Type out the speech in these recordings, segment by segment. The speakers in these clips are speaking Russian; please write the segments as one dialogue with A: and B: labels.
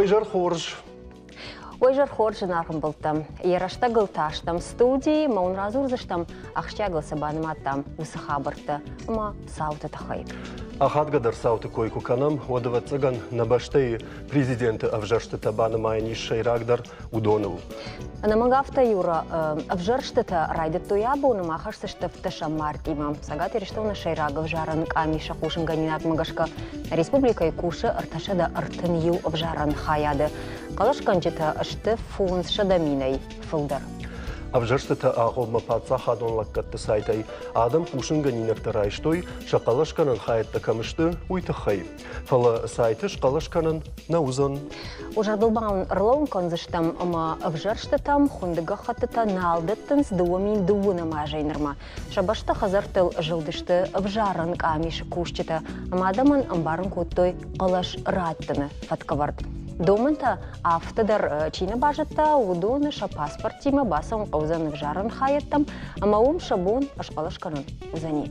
A: Ойжар хорж.
B: Ойжар хоржын арғын бұлттам. Ерашта ғылташтам студии, маун разурзыштам, ақшча ғылсабаным аттам, усы хабырты, ма сауты тахайк.
A: Ахадгадар сауты койку канам, одава цыган на баштей президенты авжаршты табаны майни Шайрагдар Удонову.
B: Намагавта юра авжарштыта райдет туябу, намахашсышты втыша март имам. Сагат ерештовна Шайрагов жаран камиша кушын ганинат магашка республика и куши арташада артын ю авжаран хаяды. Калашканчыта ашты фунс шадаминай фылдар.
A: Авжарштыта ағылма патса хадонлаккатты сайтай. Адам кушын ганинакты райштой, шақалашканын хаятты камышты уйтықхай. Фала сайты шқалашканын наузан.
B: Ужардылбаун ырлауын конзыштам, ама авжарштытам хундыға хатыта налдыттын сдуамин дуына мажайнырма. Шабашта хазартыл жылдышты авжарын камиші кушчыта, ама адамын амбарын куттой қалаш раттыны фаткавард. Домынта автодар чина бажытта удоны ша паспорт тима басам қаузаны авжарын хаяттам, ама ум шабун ашқалашканын узани.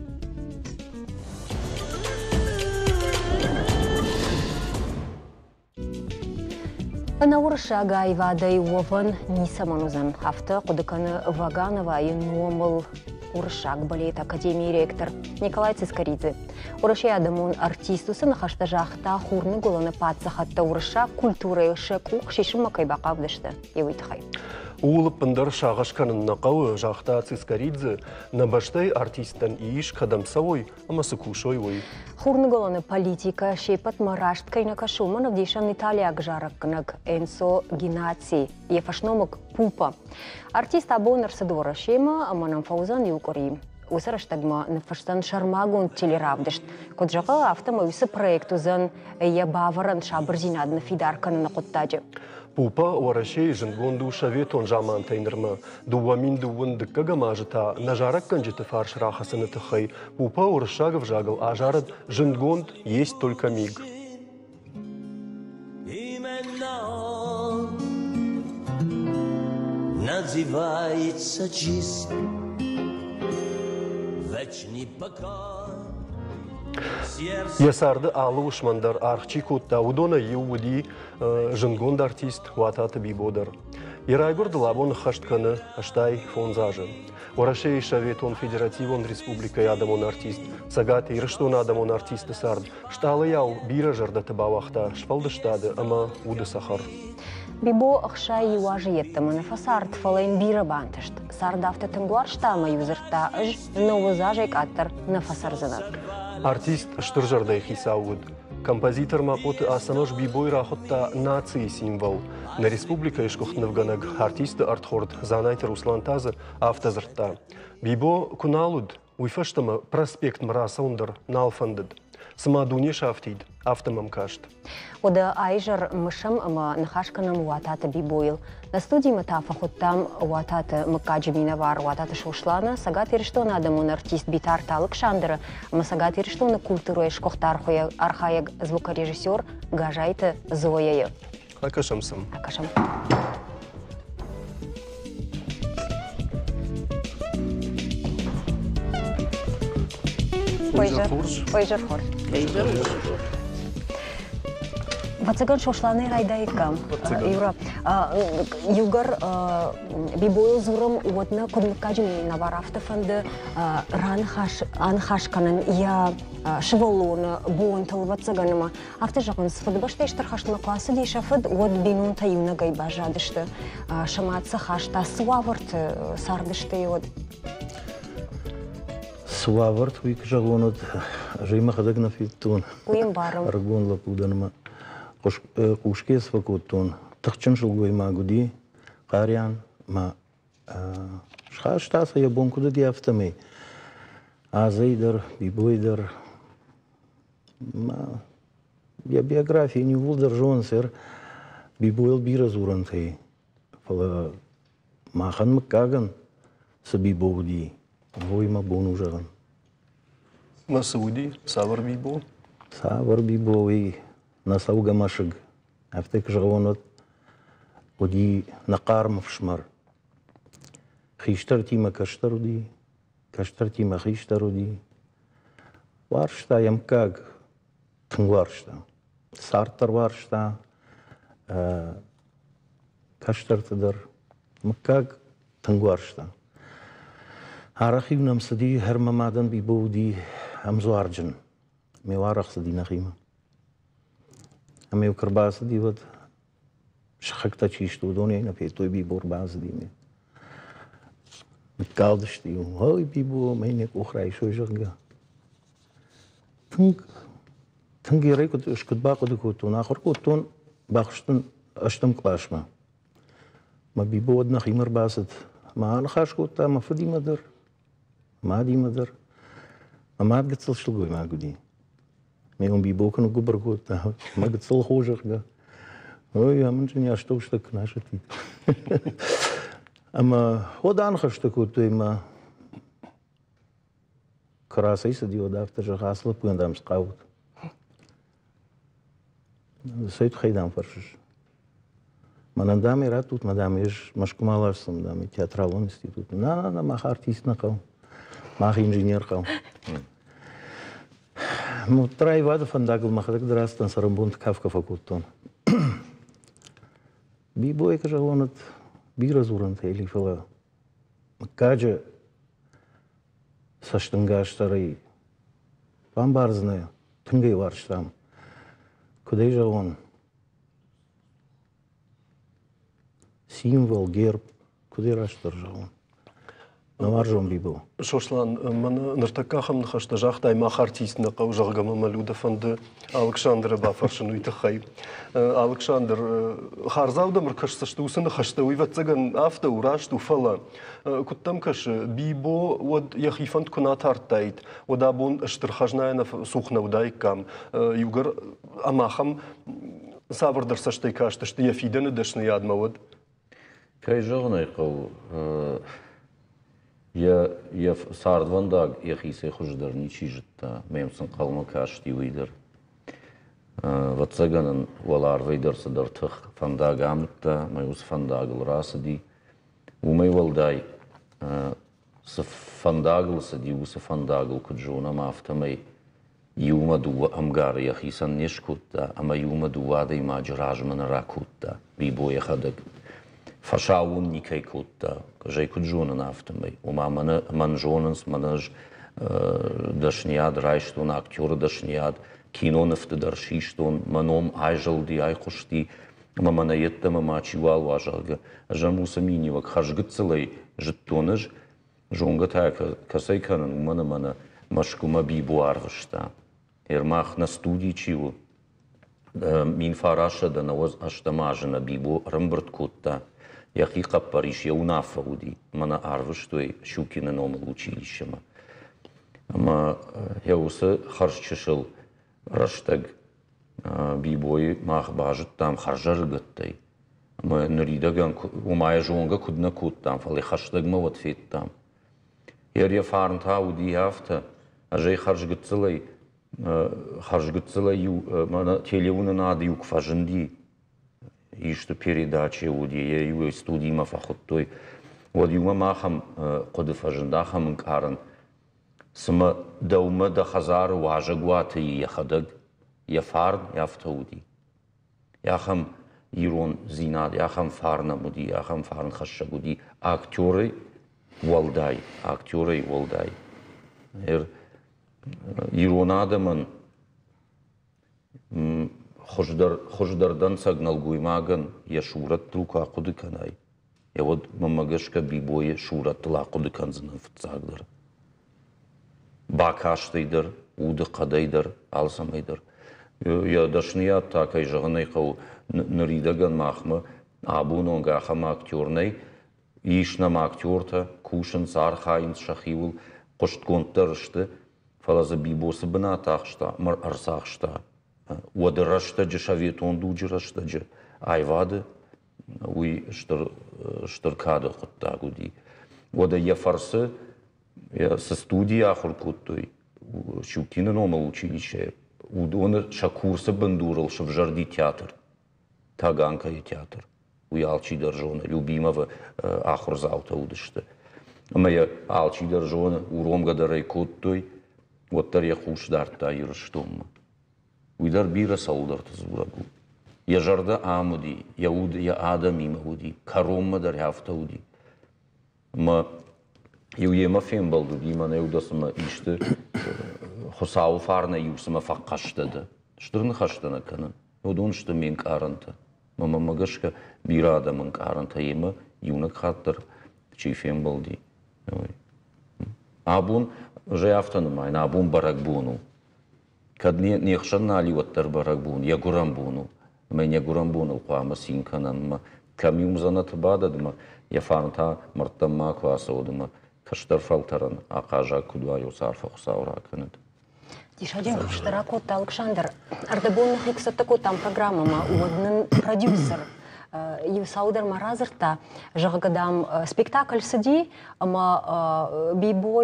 B: Науырша гайвадай ован нисаманузан. Авто кудыканы Ваганова и номыл Уршак балет академии ректор Николай Цискоридзе. Урыши адамун артистусы нахашта жахта хурны голаны патсахатта урыша культуры шекух шишим макайбақавдышты. Евитхай.
A: Улып пындар шағашканын нақауы жақта Цискоридзе на баштай артисттан ииш кадамсавой, амасы кушой ой.
B: Хурны голаны политика шепат марашт кайнака шуманов дешан Италия гжаракканак Энсо Гинаци, ефашномок Пупа. Артист абонар садвора шема, аманам фаузан юкори. Усараштагма нафаштан шармагун телеравдышт. Код жака автомобисы проекту зан ябаваран шабырзинадна фидарканы на коттаджи.
A: Пупа уарашей жингонду шаветон жаман тайнырма. Дуамин дуун дыккага мажыта, нажарак канжыты фарш рахасыны тыхай. Пупа урышагов жагал, а жарад жингонд есть только миг.
C: Называется жизнь, вечный покой.
A: Ясарды алы ушмандар архчи кутта удона юуди жингонд артист вататы бибодар. Ирайгур дылабон хаштканы аштай фонзажы. Орашей шаветон федеративон республика адамон артист. Сагаты ирыштон адамон артисты сард. Шталы яу бира жардаты бавахта шпалдыштады, ама уды сахар.
B: Бибо ахшай юажы еттімі нафасард фалайн бира бантышт. Сардафты тыңгуар штама юзырта ыж новы зажайк аттар нафасарзына.
A: Артист штыржардай хисауд. Композитор мапоты асанош бибой рахотта нации символ. На республика ишкухтнывганаг артисты артхорд занайты Руслан Тазы автозыртта. Бибо куналуд уйфаштама проспект мрасаундар налфандыд. Самадуне шафтид автомам кашт.
B: Ода айжар мышам ама нахашканам уатата бибойл. На студии матафа хоттам уатата макаджимина вар уатата шушлана. Сагат ириштон адамун артист битар талык шандыра. Ама сагат ириштон культуру эшкохтар архаяг звукорежиссер гажайты зояйы.
A: Акашамсам.
B: Акашам. Ойжар хорж. Вацаган шошланы райдайкам. Юра, югар бибойл зурам уотна кудмакаджим наварафтафанды анхашканын я шеволуны буынтыл вацаганыма. Авты жақын сфады башта ештір хаштыма класы дейшафыд уот бинун таюна гайба жадышты. Шаматсы хашта суавырты сардышты йод.
D: Суавырт уйк жағуынат жайма қадагна филттуын.
B: Уйым барым.
D: Аргон лапуданыма. Кушке свакуттун. Тықчын жылгойма гуди. Қарян. Ма шаштаса ябон куда ди автомей. Азайдар, бибойдар. Ма биография не вулдар жон сер. Бибойл бира зурантай. Фала махан маккаган са бибоуди. Войма бону жаган.
A: Масауди, савар бибо.
D: Савар бибо и насауга машыг. Афтек жагонот оди нақарм фшмар. Хиштар тима каштаруди. Каштар тима хиштаруди. Варшта ямкаг тыңваршта. Сартар варшта. каштартыдар, мыккаг тангуаршта. Арахи нам сади хермамадан бибоуди амзуарджин. Меварах сади нахима. Амев карбаса ди вот шахакта чишто удони на петой бибор база ди ме. Калдышти, ой бибо мене охрай шойжага. Танги рекот шкудбако декото нахорко тон бахштан аштам клашма. Ма бибо однах имар басат. Ма алхашко та ма фади мадар. Ма ди мадар. Ма гацал шлгой ма гуди. Мегон бибо кано губарко та ма гацал хожага. Ой, аманчни ашто штак нашати. Ама одан хаштако той ма красай сади одавта жахасла пундам скаут. Сейт хайдам фаршиш. Манандами ратут, мадам еш машкумалашсам, дами театралон институт. На мах артист накал, мах инженер кал. Ну трай вада фандагл махадак драстан сарамбунт кавка факуттон. Бибой кажалонат биразурант или фала. Каджа саштангаштарай памбарзная, тынгай варштам. Куда же он? Символ, герб, куда раштар же он? Наваржон бибо.
A: Шошлан, мен нартакахам нахашта жахтай мах артист накау жагама малюда фанды Александр Бафаршин уйтахай. Александр харзауда мркашта штусын хашта уйватсаган афта урашту фала. Куттам каш бибо вот яхифант кунатартайт. Одабон штырхажная на сухна удайкам. Югар амахам саврдар саштай кашта что яфиданы дашны ядмавод.
E: Кай жагнай кау Я сардвандаг яхисе хуждар ничижта мемсан қалма кашти уйдер. Ватсаганан валар вейдер садартах фандагамта майус фандагл расади. Умей валдай с фандагл сади ус фандагл куджона мафтамей юма дуа амгар яхисан нешкутта ама юма дуада има джражмана ракутта бибо яхадаг. Фашаун никай кутта, кажей куджуна нафтамай. Ума манжонанс, манаж дашниад, райштон, актера дашниад, кино нафта даршиштон, маном айжалди, айхушти, маманаетта, мамачивал важалга. Жамуса минивак, хажгыцелай, життонаж, жонгатая касай канан, умана машкума бибу арвашта. Ермах на студии чиву. Мин фараша да навоз аштамажа бибу рамбрт кутта. Яхиха Париж, я унафауди, мана арвыштой щукина номал училищема. Ама я усы харшчышыл раштаг бибой мах бажыт там харжаргаттай. Ама нуридаган умая жонга кудна куд там, фали хаштагма вот фет там. Я фарнта уди хафта, а жей харжгатцылай мана телеуна нады юк фажынди. И что передачи уди, я его студии мафахоттой, вот юма махам кодыф ажендахам каран, сама даума да хазар важагуаты яхадаг, яфарн яфтауди, яхам ирон зинад, яхам фарна муди, яхам фарн хашагуди, актеры валдай, иронадаман хождардан сагнал гуймаган я шурат трука кудыканай. Я вот мамагашка бибое шурат тла кудыканзынан фцагдыр. Бакаштайдыр, уды кадайдыр, алсамайдыр. Я дашния такай жагнай кау нридаган махма абунонга хама актернай ишнам актерта кушан сархайнс шахивул коштконтыршты фалаза бибосы бына тахшта мар арсахшта. Ода раштаджа шаветон дуджа раштаджа айвады уй штыркады хутта гуди. Ода я фарсы со студии ахуркуттой щукина номал училище. Удона шакурса бандурал в жарди театр. Таганка и театр. Уй алчи держона любимого ахурзаута удышты. Моя алчи держона уромга дарайкуттой вот тарья хушдарта ирштомма. Уйдар бира саулдар тазурагу. Я жарда амуди, я адами мауди, карома дар хафтауди. Ма ема фен балдуди, ма неудасма иште хосау фарна юсма фаққаштады. Штырны хаштана канан. Одон шты мен каранта. Мама магашка бирада мен каранта ема юна хаттар чи фен балди. Абун же автаны майн, абун баракбуну. Кад не хшана ливаттар баракбун, я гурамбуну. Мен я гурамбуну қуама синканан ма камиум занат бададма я фанта мартамма квасодма каштар фалтаран ақажа кудваю сарфа хусаура канат.
B: Тишадин Штаракот Александр Ардебонных иксатако там программа уднын продюсер Юсаудер Маразерта жагадам спектакль сиди ама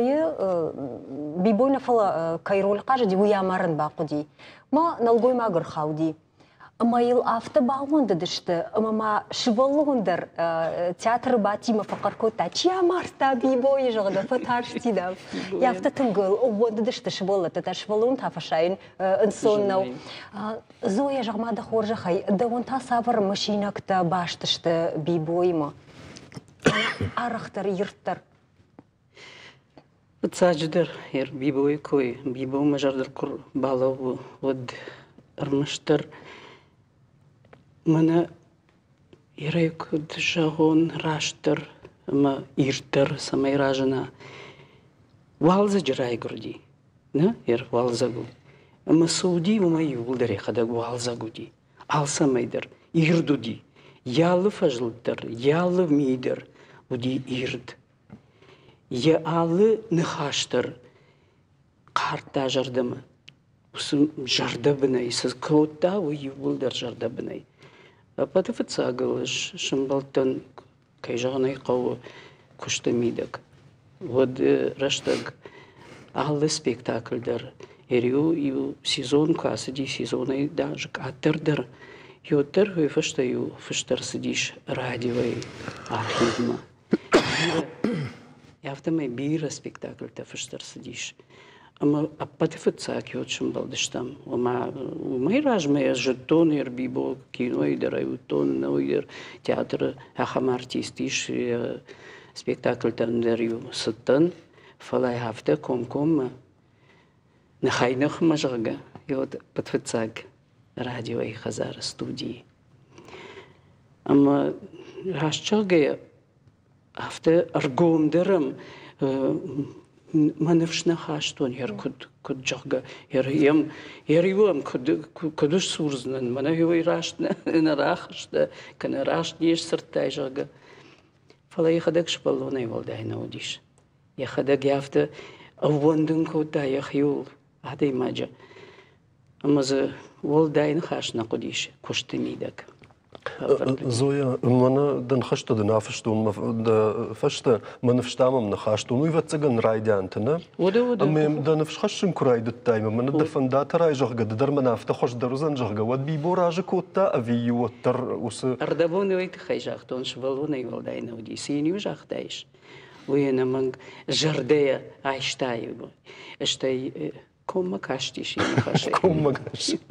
B: бибой нафала кайрол кажди уямарын бакуди ма налгой магыр хауди Амаил автобауында дышты, амама шывалуындар театр батима фақаркота, чия марста бибой жағыда фатарштида. Яфта түнгіл, оғында дышты шывалы, тәтәр шывалуын тафашайын үнсоннау. Зоя жағмада хоржақай, да онта савыр машинакта баштышты бибойма. Арақтар, ерттар.
F: Бітсаджыдар, ер бибой кой, бибой мажардар құр балау өд ұрмыштыр. Мана ирек джагон раштыр, ма иртыр самай ражына. Валза жирай гурди, не? Валза гу. Ма сауди ума юлдары хадаг валза гуди. Алса майдыр, ирдуди. Ялы фажлдыр, ялы мидыр, уди ирд. Я алы нахаштыр, карта жардымы. Усым жарда бінай, сіз көтта у юлдар жарда бінай. Патыфыца гылыш, шымбалтын кай жағынай қауы күшті мидік. Вот раштаг алы спектакльдар. Ерю сезон касыди, сезонай дажык аттырдыр. Йоттыр хой фыштаю, фыштар сидиш радиовай архивма. Яфтамай бира спектакльда фыштар сидиш. Ама патыфыца кётшым балдыштам. Умай ражмай жетон ер бибо кинойдер, аютон нойдер театр ахам артистиш спектакль тандерю сыттан. Фалай хафта ком нахайнах мажага. Йод патыфыцаг радио и хазар студии. Ама рашчага хафта аргомдерам маневшна хаштон ер куд жага ер юам кудуш сурзнан мана юй рашна на рахшта кана раш диш сыртай жага фала яхадак шпаллонай волдай наудиш яхадак яфта аввандын кота яхюл адай маджа амаза волдай хашна кудиш куштымидак
A: Зоя, мана ден хашта ден афштун, да фашта мана фштамам на хаштун, и вацаган райдянтана. Ам ден фшхашин курайдут тайма, мана да фандата райжага, да дармана афта хош дарузан жага, вад бибоража кота авию оттар усы.
F: Ардабон уйт хайжахтон швалуна и волдайна уди, синю жахтаиш. Уйна манг жардея айштаеву, эштай Комма каштиш и нахаши.
A: Комма каштиш.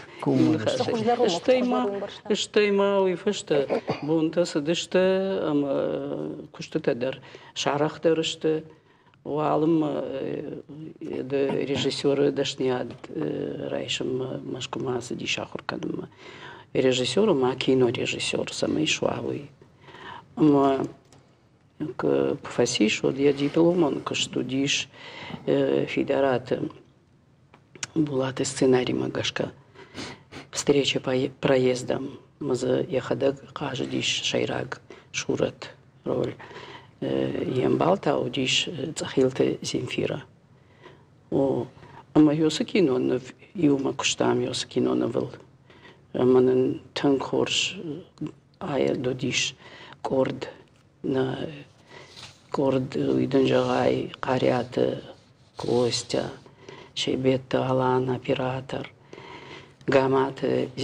F: Штайма уй фашта бунта садышта ама кушта тадар шарахтар шта уалым да режиссеры дашниад райшам машкумасы ди шахуркадым режиссер ма кино режиссер самый швавый ама к профессиш вот я дипломон каштудиш федерат Булаты сценарий магашка. Встреча проездом. Маза яхадак каждиш шайраг шурат роль. Ембалта удиш цахилте Земфира. Ама йосакино юма куштам йосакино навыл. Манан танкорш ая додиш корд на корд уйденжагай карята Костя. Шейбетта Алан, оператор, Гамат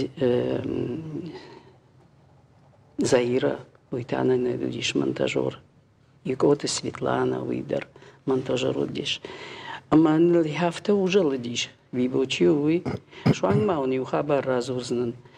F: Заира, уйтана недудиш монтажер, Егота Светлана уйдер монтажер удиш. Аман лихафта уже ладиш, вибочи уй, шван мауни ухабар разузнан,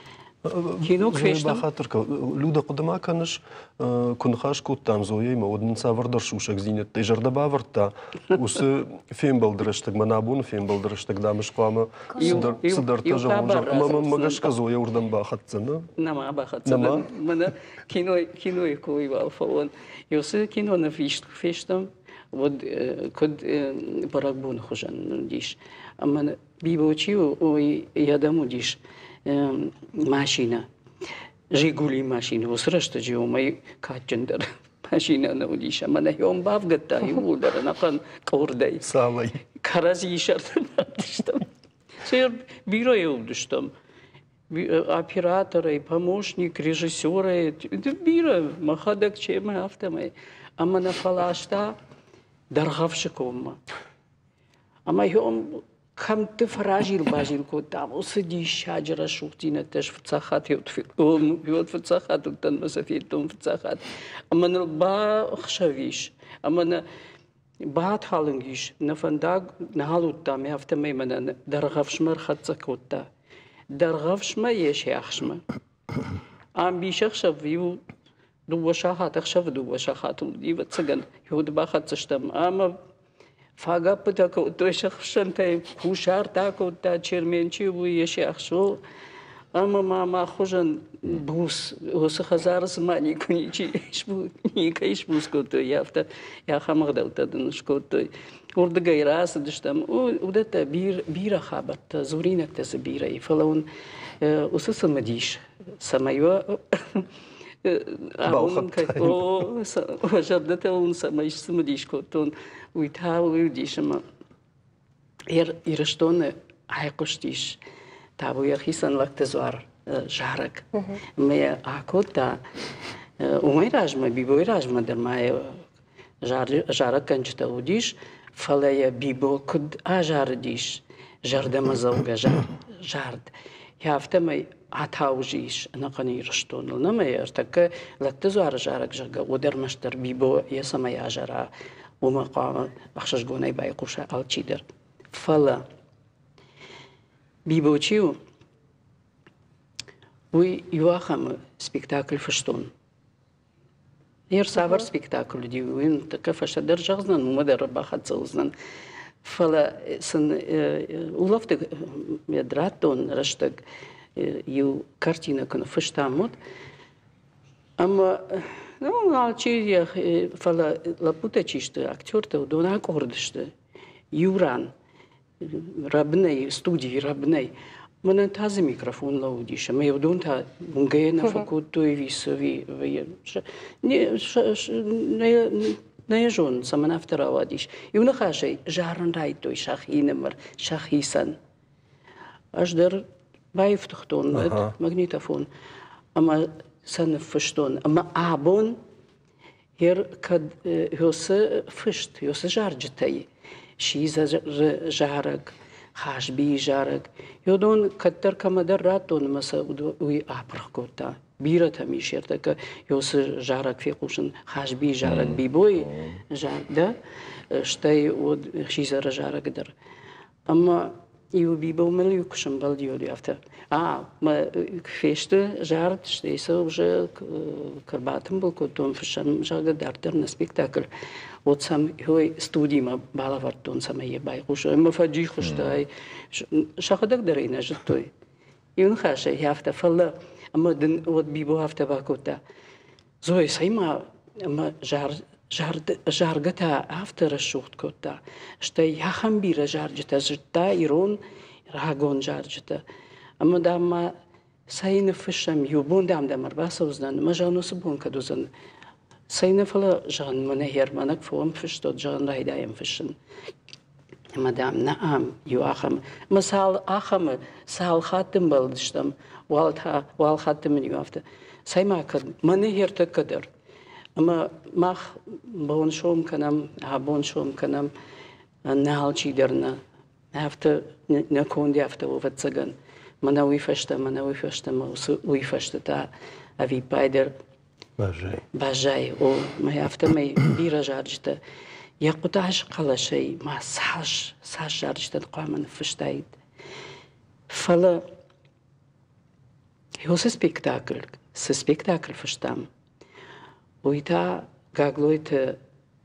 F: كينو كفيشتم
A: بخاطر لودا قدما كانش كن خاش كوت تام زوي ما ودن سافر درش وشك زينة تجر دبا ورتا وس فين بلدرشتك منابون فين بلدرشتك دامش قامة صدر تجر ما جاش كزوي وردن باخذتنا
F: نما باخذتنا من كينو يكوي بالفون يوس كينو نفيشتم ود كد برقبون خشن ديش أما بيبوتشي ويادمو ديش ماشينة جيقولي ماشينة وسرشت جيو ماي كاتجندر ماشينة نوديش أما نهيوم بافقتا يقولر نقن قوردي
A: سامي
F: كرازي شرط دشتم سير بيرو يودشتم операторы, помощник, режиссеры, бира, махадак чема автомай. Ама на фалашта даргавшикома. Ама йом кам ты фражил бажил котам, усади шаджара шухтина теж в цахат йот в цахат тан масафитом в цахат. Ама на ба хшавиш, ама на баат халынгиш, на фандаг на халутта ме автомай мана даргавшмар хатцакотта. درغفش ما يشيخش ما عم بيشخش فيو دو شاخات اخشف دو شاخات ودي بتسجن يهود باخت تشتم اما فاقا بتاكو تو شخشن تاي خوشار تاكو تا چيرمنچي بو يشيخشو اما ما خوجن بوس وس خزار زماني كونيچي شبو نيكايش بوس كوتو يافتا يا خمغدلتا دنشكوتو ورد غيراس دشتم ودت بيرا خابت زورينك تز بيرا فلون وسس مديش سمايو أبون كو وجدت أون سمايش سمديش كوتون ويتهاو ويديش ما يرشتون عايقشتيش تابو يخيسن لك تزوار جارك ما أكوتا وما يراجما بيبو يراجما در ما جارك كنجتا وديش فلا بيبو كد أجارديش جرد مزوجة جارد يافتمي عتاوجيش أنا قني رشتون لما يرتك لتزوار جارك جرجا ودر مشتر بيبو يسمى أجرا وما قام أخشش جوني بايقوشة التشيدر فلا بيبو تشيو وي يواخم سبيكتاكل فشتون ير سافر سبيكتاكل دي وين تكفش درجة غزنا ومدر باخد زوزنا فلا سن ولفت يدراتون رشتك يو كارتينا كنا فشتامود أما نالشي فلا لابوتا تشيشت أكتورته ودونا كوردشت يوران ربني استودي ربني من تازه ميكروفون لوديش ما يبدون تا بونجينا فكوتو يسوي نه جون سمن افتر آوادیش یون خاشی جارن رایتوی شاخی نمر شاخی سن أجدر بايفتختون مغنيتافون أما سنفشتون أما أبون هير كد هوس فشت هوس جارجتاي شيزا جارك خاش بي جارك يودون كتر كمدراتون مسا وي أبرخوتا بيرة هميشيرتك يوس جارك في قوشن خاش بي جارك بي بوي جارك ده شتاي ود شيزا جارك در أما يو بيبو مليو كشم بالديو دي أفتر ما فيشت جارت شتيسا وجا كرباتم بالكوتون فشان جاga دارتر نسبيكتاكل وتسم هو ستودي ما بالافرتون سميه بايقوش ما فجي خشتاي شاخدك درينا جتوي يون خاشي هافتا فلا أما دن ود بيبو هافتا باكوتا زوي سيما أما جارجتا هافتا رشوت كوتا شتاي يخم بيرا جارجتا جتا يرون راغون جارجتا أما دام ساين فشم يوبون دام دمر باسوزن ما جانو سبون كدوزن ساين فلا جان منهير منك فوم فشتو جان رايدايم فشن مدام نعم يواخم مسال آخم سال خاتم بلدشتم وال خاتم يوافت سايما كد منهير تقدر أما ماخ بون شوم كنام هبون شوم كنام نهال شيدرنا هفته نكون دي هفته وفتسجن منا ويفشت ما ويفشت تا أبي بايدر باجاي و ما هفته ما بيرجعت يقطعش قلا شيء ما ساش جارجت قام نفشتايد فلا Jo se spektakl verstaan. Uita gaglojte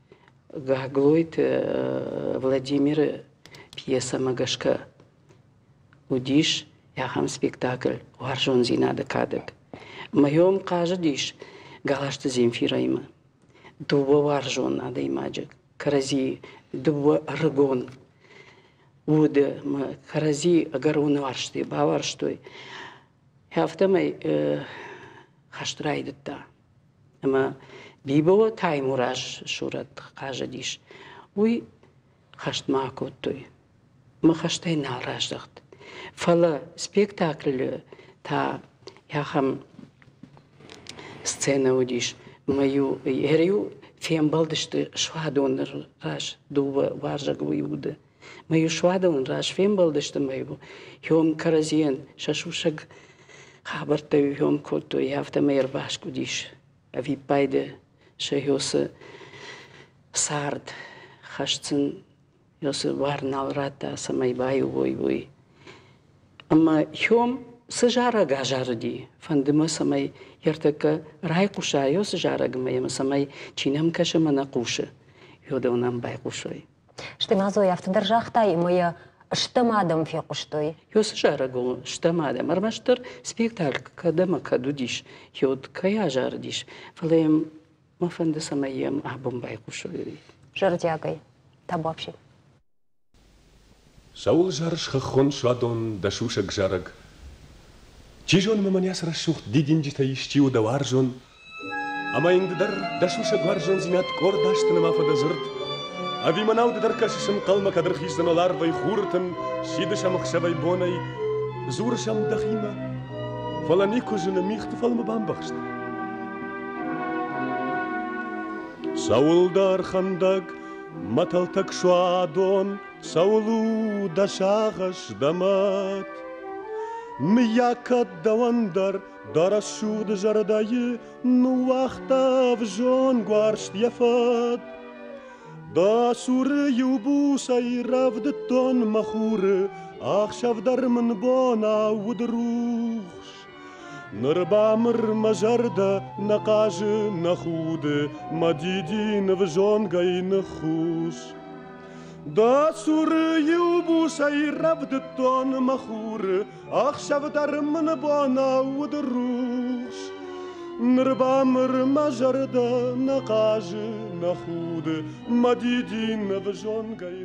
F: Владимир пьеса Магашка. Удиш, я хам спектакль, варжон зинада кадек. Моем каждиш, галашта Земфира има. Дуба варжон надо имаджик. Карази, дуба аргон. Уде, карази агарон варшты, баварштой. Я в томай хаштрайдетта. Ама бибо таймураж шурат каждиш. Уй хашт макуттой. Мы хаштай налраждахт. Фала спектакль та яхам сцена удиш. Мою ерю фембалдышты швадон раш дуба варжаг уюда. Мою швадон раш фембалдышты мою. Хём каразиен шашушаг хабартай хём котто яфта мейр башку диш. А ви пайде шехёсы сард хашцын ёсы варнал рата самай баю вой. Ама хём сажара гажарди фандыма самай яртака рай куша ёсы жарагма самай чинам каша мана куша ёда унам бай кушой.
B: Штемазой автодержахтай моя штамадам фе куштой.
F: Ёсы жарагу штамадам армаштыр спектакль кадама кадудиш ёд кая жардиш. Фалем мафанды самаем абам бай кушой.
B: Жардягай табапши.
G: Saul жарш хахон швадон да шушак жараг. Чижон маманяс расшухт дидинджита ищиу да варжон. Ама ингдар да шушак варжон зимят кор даштына мафа да зырт. А виманау да даркашышын қалма кадыр хисан олар вай хуртын, шидышам хшавай бонай, зуршам дахима. Фаланику жына михты фалма бамбахшты. Саулдар хандаг маталтак швадон, Саулу да шагаш дамат. Мякат да вандар дарашу да жардайы, ну вахта в жон гваршт яфат. Да суры юбуса и равды тон махуры, ах шавдармын бона удрухш. Нырбамыр мажарда накажы нахуды, мадидин в жон гай нахуш. Да суры юбуса и равды тон махуры, ах шавдармын бона удрухш. Нырбамыр мажарда накажы нахуды, мадидин в жон гай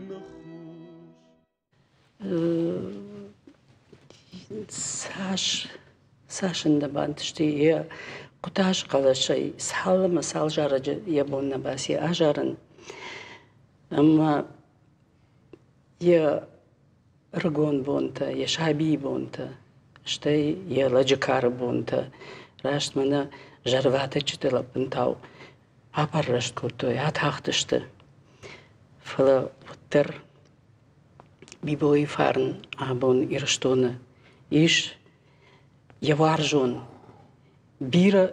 G: нахуш.
F: Сашында бантышты я куташ калашай салы масал жарыжы я бонна баси ажарын. Ама я рагон бонта, я шаби бонта, штай я ладжикар бонта. Рашт мана жарвата чытыла пынтау. Апар рашт куртой, атахтышты. Фала вуттер бибой фарн абон ирштоны. Иш я варжон. Бира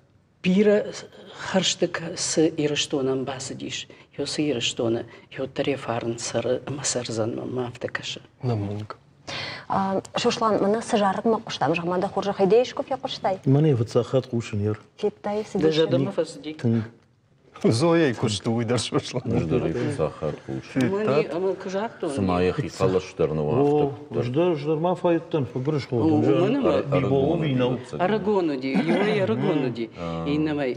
F: харштык с ирштонам басыдиш. Yo с ирштоны, yo таре фарн масарзан мафтакаша.
A: Намонг.
B: Шушлан, мана сажарык ма куштам, жаманда хоржа хайдейшков я куштай.
D: Мане вцахат кушанер.
B: Фиттай
F: Даже
B: сидишь.
F: дома фаздик.
A: Зоя и куштуй даршушла.
E: Нуждары фисахат куш.
F: Мани, ама кажакту.
E: Смаях и фалаштарного авто.
D: Ждарма файттан фабрыш
F: О,
D: холдун.
F: мана
D: Биболу винал.
F: Арагонуди, юай арагонуди. Иннамай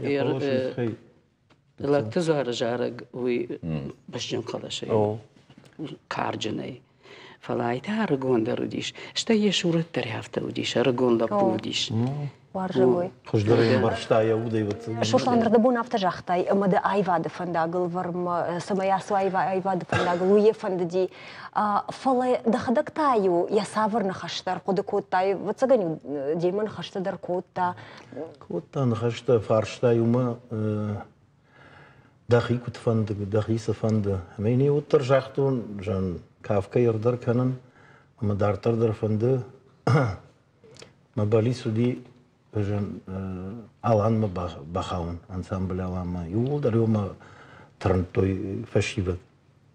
F: лактазар жараг уй башжан калашай. Карджанай. Фалайта арагон дарудиш. Шта еш урат таряфта удиш, арагон лапудиш.
B: Варжевой.
D: Хождары барштая удай вот.
B: Шушлан радабун автожахтай, мада айвады фандагл, варм самаясу айвады фандагл, уе фандади. Фалай дахадактаю, я савар хаштар, кодакотай, вот цаганю демон хаштадар котта.
D: Котта нахашта фарштай ума дахи кут фанда, дахиса фанда. Мейни уттар жахтун, жан кавка ярдар канан, ама дартардар фанда. Мабали суди жан алан ма бахаун, ансамбль алан ма. Юлдар юма трантой фашиват.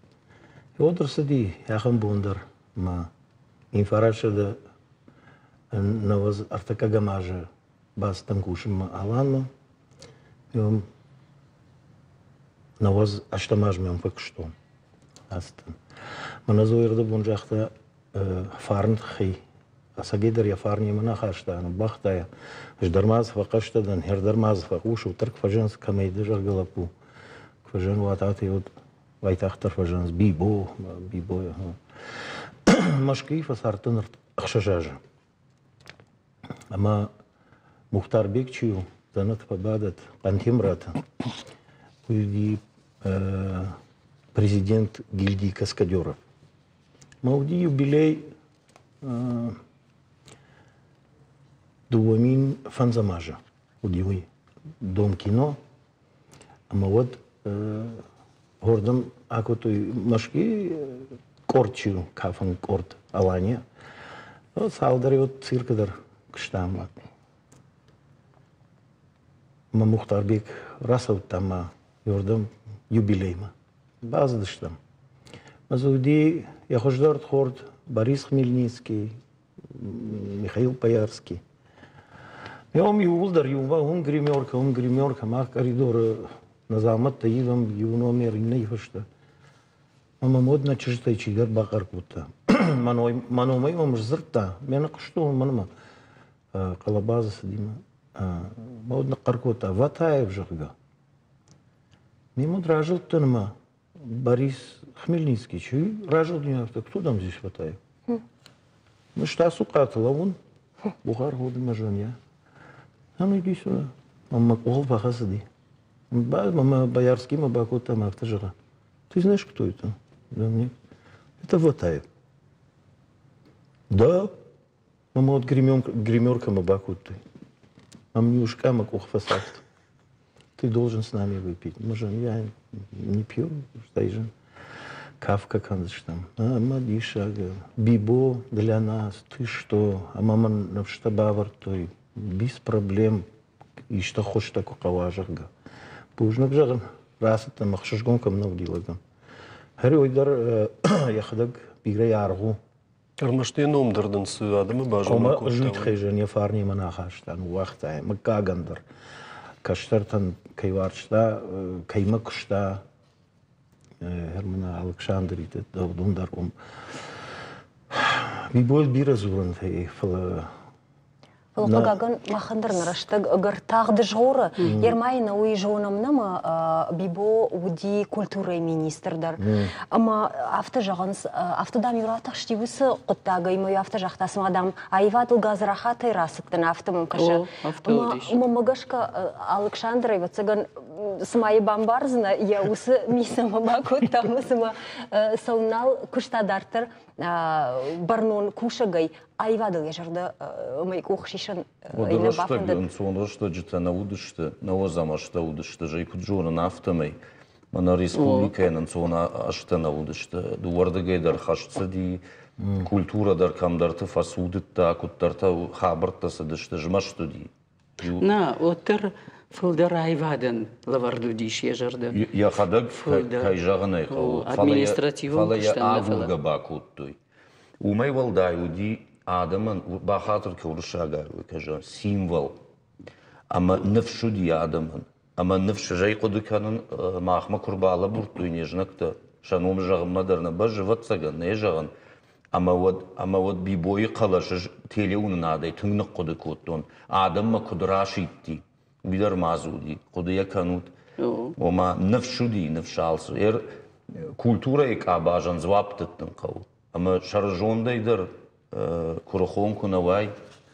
D: Юлдар суди яхан бундар ма инфараша да навоз артакага маже бас танкушим аланма. Йом навоз аштамаж мен факштон. Астан. Маназойрда бунжахта фарн хи. Асагидер я фарни мана хашта, но бахтая. Ждармаз факашта дан хердармаз факушу тарк фажанс камейды жаргалапу. Фажан ватати вот вайтахтар фажанс бибо. Машки фасартын ахшажажа. Ама Мухтар Бекчию занат побадат пантимрата. Уйди президент гильдии каскадеров. Мауди юбилей Дуамин фанзамажа. Удивый дом кино. Ама вот гордом акутуй машки корчу кафан корт алания. Вот салдари вот циркадар кштамат. Ма Мухтарбек расов тама yordım юбилейма. Bazı dıştam. Мазуди я хождар хорд Борис Хмельницкий, Михаил Паярский. Йом юлдар юва гримерка, мах коридор назамат таидам юномер не фашта. Мама модна чижтай чигар бакар кута. Маномай мамжзырта. Мен кышту манма. Калабаза сидима. Модна каркута Ватаев жыгга. Мимо ражил тынма. Борис Хмельницкий. Чуй ражил не кто там здесь Ватаев? Ну что сукатла он? Бухар годы мажанья. А ну иди сюда. Мама кол бахасади. Мама Боярский, Мабакута, Махтажара. Ты знаешь, кто это? Да нет. Это Ватаев. Да. Мама вот гримерка Мабакуты. Мамнюшка Макухфасат. Ты должен с нами выпить. Может, я не пью, что Кавка канзштам. А Мадиша, Бибо для нас. Ты что? А мама на штабавар, то без проблем. И что хочешь такого каважага. Пужнак жаган. Раз это махшашгонкам навдилагам. Харойдар яхдаг бигра яргу.
A: Армаштен омдырдын сы адымы бажыма
D: Кома жит хейжен я фарни манахаштан уақтай макагандар. Каштартан кайварчта каймакшта Hermana Alexander ite дундар ом. Би бол биразуран хей фала.
B: Фалгаган махандар нараштаг агар тагды жоры ермайна уй жонамнама бибо уди культура министрдар. Ама автожагынс автодам юратах штивысы куттага имой автожахтасым адам айватыл газрахатай расыктын автомым каша. Ама магашка Александра ивацаган смай бамбарзна я усы мисама бакут там сама саунал куштадартыр барнон кушагай айвадыл яжарда май кухшишан
E: ина бафында. Сонда что жита наудышты, навозамашта удышты, жайкут жона нафтамай. Мана республиканың сона ашта наудышты. Дуардагайдар хашцы ди культурадар камдарты фасудытта, акуттарта хабыртасы дышты, жмашты ди.
F: На, отыр Фылдар айвадан лаварду диш яжарда.
E: Я хадаг кайжагынай қау.
F: Административын
E: кыштан да фала. Авылга бакуттуй. Умай валдай уди адамын бахатыр куршага кажа символ. Ама нефшу ди адамын. Ама нефшу жай кудуканын махма курбала бурттуй нежнакта. Шаном жагымадарна ба живатсаган не жаган. Ама вот бибойы қалашы телеунын адай түңнік кудукуттун. Адамма кудрашитти. Бидар мазуди, кудая канут. Ома нефшуди, нефшалсу. Культура ек абажан зваптыттын қау. Ама шаржондайдар курахонку навай.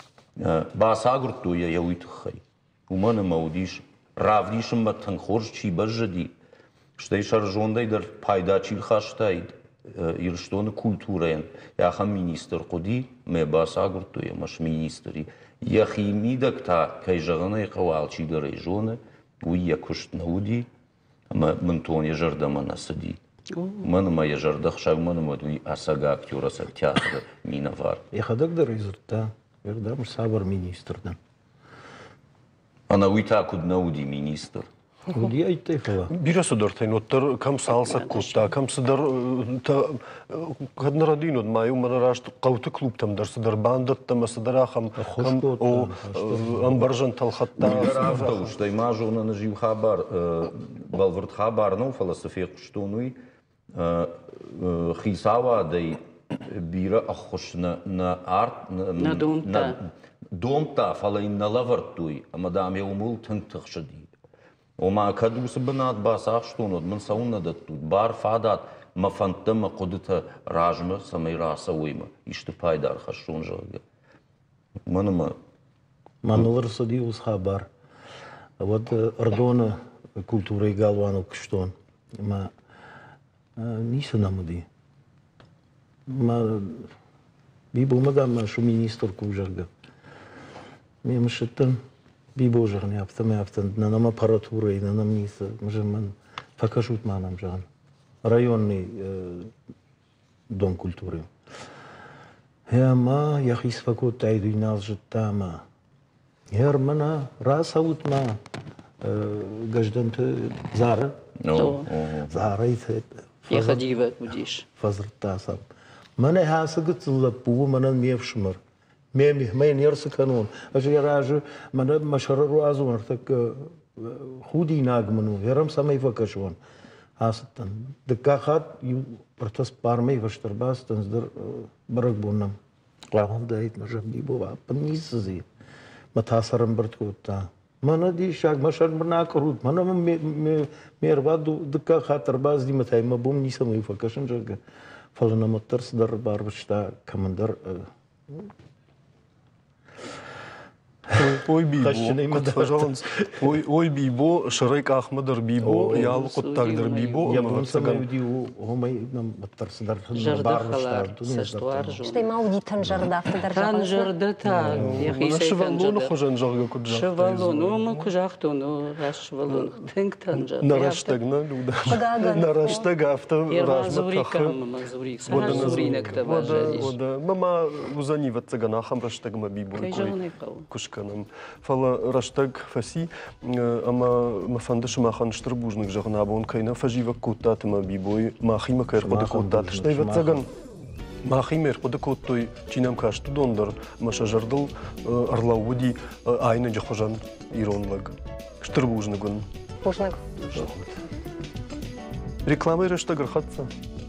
E: Басагурту я яуитхай. Умана маудиш. Равдишым баттан хорш чи бажади. Штай шаржондайдар пайда чилхаштайд. Ирштоны культураен. Яхам министр куди, ме басагурту я маш министри. Яхимидак та кайжагана қавал чигарай жоны, уй якушт науди, ама мантон яжардама насади. Манама яжардах шагманама уй асага актюраса театра минавар.
D: Яхадагдар изурта, ердам сабар министрдан.
E: Ана уй такуд науди министр.
D: ودي أي طيفة
A: بيرا صدرتين وتر كم سالسة كوتا كم صدر تا كدنا ردينود ما يوم مرة راش قوت كلوب تم در صدر باندت تم صدر خم أو أمبرجن تلخطا
E: Автоуш, да има журна на жив хабар, балвард хабар, но философия куштонуи, хисава да бира ахош на арт,
F: на домта.
E: Домта, фала им на лавартуи, ама да ме умул тънтъхшади. Ома каду се банат бас ахштонод, мен сауна да тут, бар фадат, ма фантъма кодата ражма, самай раса уима, и ще пайдар хаштон жага. Манама,
D: Манылыр сади уз хабар. Вот Ардона культура и галвану кштон. Ма ниса намуди. Ма бибо мадам шу министр кужарга. Ми мшеттен бибо жарни аптаме аптен на нам аппаратура и на нам ниса. Мжеман факашут манам жан. Районный дом культуры. Ма яхис факот тайду нас жеттама. Hermana rasavut ma gajdante zara zara ite
F: Я ходила будешь.
D: fazrtasam mana hasagut lapu mana mievshmar мей нерсы канон аже яраже mana машару азун так худи нагману ярам самай вакашван асатан декахат ю протас пармей ваштарбастан здер барагбунам клавам дайт мажабди бова пнисзи متاثرم برتوتا من دي شاك مشر برنا كروت من ميربادو دكا خاطر باز دي متاي ما بوم ني سمي فكشن جگ فلنا مترس در بار بشتا كمندر
A: Ой бибо, ой бибо, Шарик Ахмадар бибо, ял Коттагдер бибо,
D: я бум сам дию homai нам мтарс дар бар башта
B: Что има аудитан жардавты
F: Тан
B: държава?
F: жардата. Я хисей
A: Шевалон хожен жага куджа.
F: Шевалон, ома кужахто, но раз шевалон. Тинг тан жар.
A: Нараштагна люда. Нараштага авто
F: Мазурикам, мазурик. Сахар зуринек таба жалиш.
A: Мама узаниват цагана хам раштагма бибо. Кушканам. Фала раштаг фаси, ама мафандыш махан штрбужник жагна бон кайна фажива кутатма бибой махима кайр кутат. Штайват цаган. Махимер кодекоттой чинам кашту дондор машажардыл арлауди айны жахожан иронлаг. Штрбужнигун.
B: Пушнак.
A: Рекламы раштаг рхатса.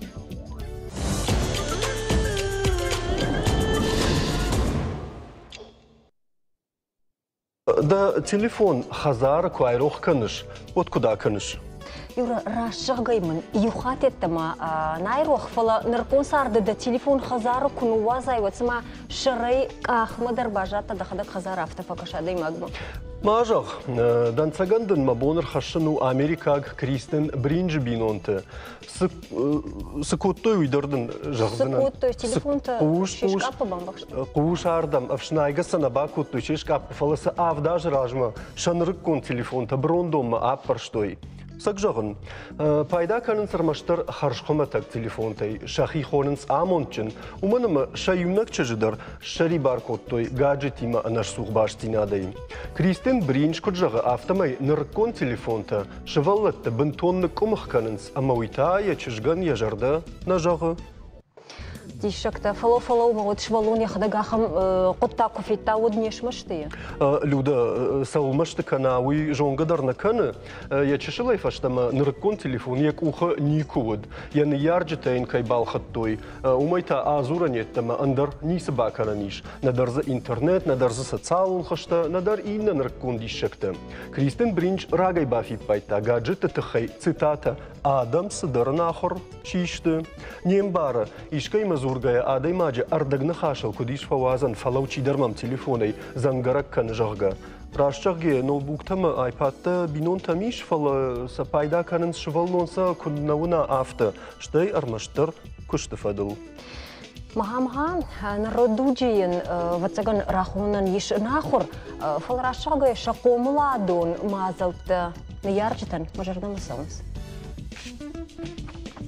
A: Да телефон хазар кайрох каныш. Вот куда каныш?
B: Юра, расшагаймын, юхат еттама, найрох фала нарконсарды да телефон хазару куну вазай, вот сама шарай ахмадар бажата да хадак хазар автофакашадай магма.
A: Мажах, дан цагандын мабоныр хашыну Америкаг Кристен Бринджи бинонты. Сыкоттой уйдырдын жағдына.
B: Сыкоттой телефонты шешкапы бамбақшты.
A: Қуыш ардам, афшынайға санаба коттой шешкапы фаласы авдаж ражма, шанырық кон телефонта, брондомма аппарштой. Сакжағын, пайда канын сармаштар харшқоматак телефонтай, шахи хонынс амончын, уманымы шаюмнак чыжыдар шари баркоттой гаджетима наш суғбаштинадай. Кристен Бринж коджағы автомай ныркон телефонта, шываллатты бінтонны комық канынс, амауита я чыжган яжарда на жағы.
B: Дишакта фало вот швалон я хадагахам котта кофета уднеш мышты.
A: Люда саумашты канауи жонгадар на каны, я чешилай фаштама ныркон телефон, як уха никуд. Я не ярджетайн кай балхаттой. Умайта азура неттама андар нисы бакараниш. Надар за интернет, надар за социалун хашта, надар и на ныркон дишакта. Кристен Бринч рагай бафи пайта, гаджета тахай цитата Адам сыдар нахор чишты. Нембара, ишкай мазургая адай маджа ардагна хашал кудиш фавазан фалаучи дармам телефоной зангарак кан жага. Рашчагге ноутбуктама айпадта бинон тамиш фала сапайда канын швалнонса куднауна авто. Штай армаштар куштыфадыл.
B: Махамхан народуджиен вацаган рахунан иш нахур фал рашагай шакомладон мазалта на ярчитан мажарнамасамс.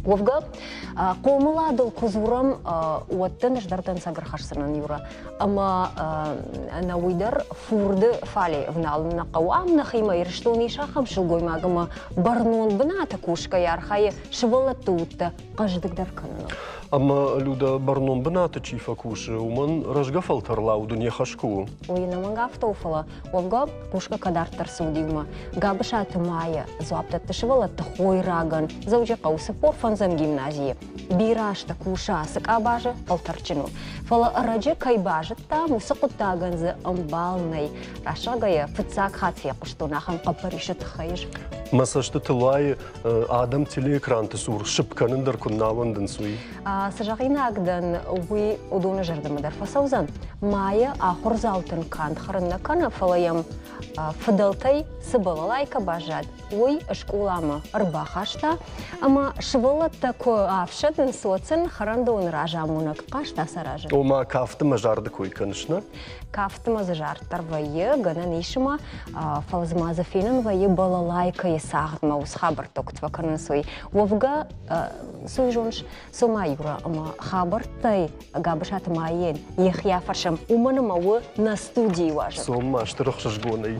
B: Вовга комыладыл кузурам уаттан ждартан сагырхашсынан юра. Ама на уйдар фурды фали внална кавам на хима ирштуни шахам шилгой магама барнон бната кушка ярхае швала тутта каждык дарканно.
A: Ама люда барнон бната чифа куши, уман разгафал тарлау дуния хашку.
B: Уйна мангафтофала, вовга кушка кадартар судиума. Габшат мая, зуаптат швала тхой раган, заужа кауса порфанзам гимназии. Бирашта куша сакабажа полтарчину. Фала раджа кайбажа там усакутаган за амбалной. Рашагая фцак хатфе куштунахам капаришат хайж.
A: Масашты тылай адам телеэкран тысур, шипканын даркуннавандын суи.
B: Сажагинагдан уи удуна жардамадар фасаузан. Мая ахурзалтын кант харынна кана фалаям фадалтай сыбалалайка бажад. Уи школама рбахашта, ама швала тако авшадын соцен харандон ражамунак кашта саража.
A: Ома кафты мажарды кой, конечно.
B: Кафты мазажартар вайы гана нишма фалазмаза финан вайы балалайка и сагдма усхабар токтва канан суи. Вовга суи жонш сумаюра, ама хабартай габашат майен ехья фаршам умана мауы на студии важа.
A: Сома штырых шашгоной.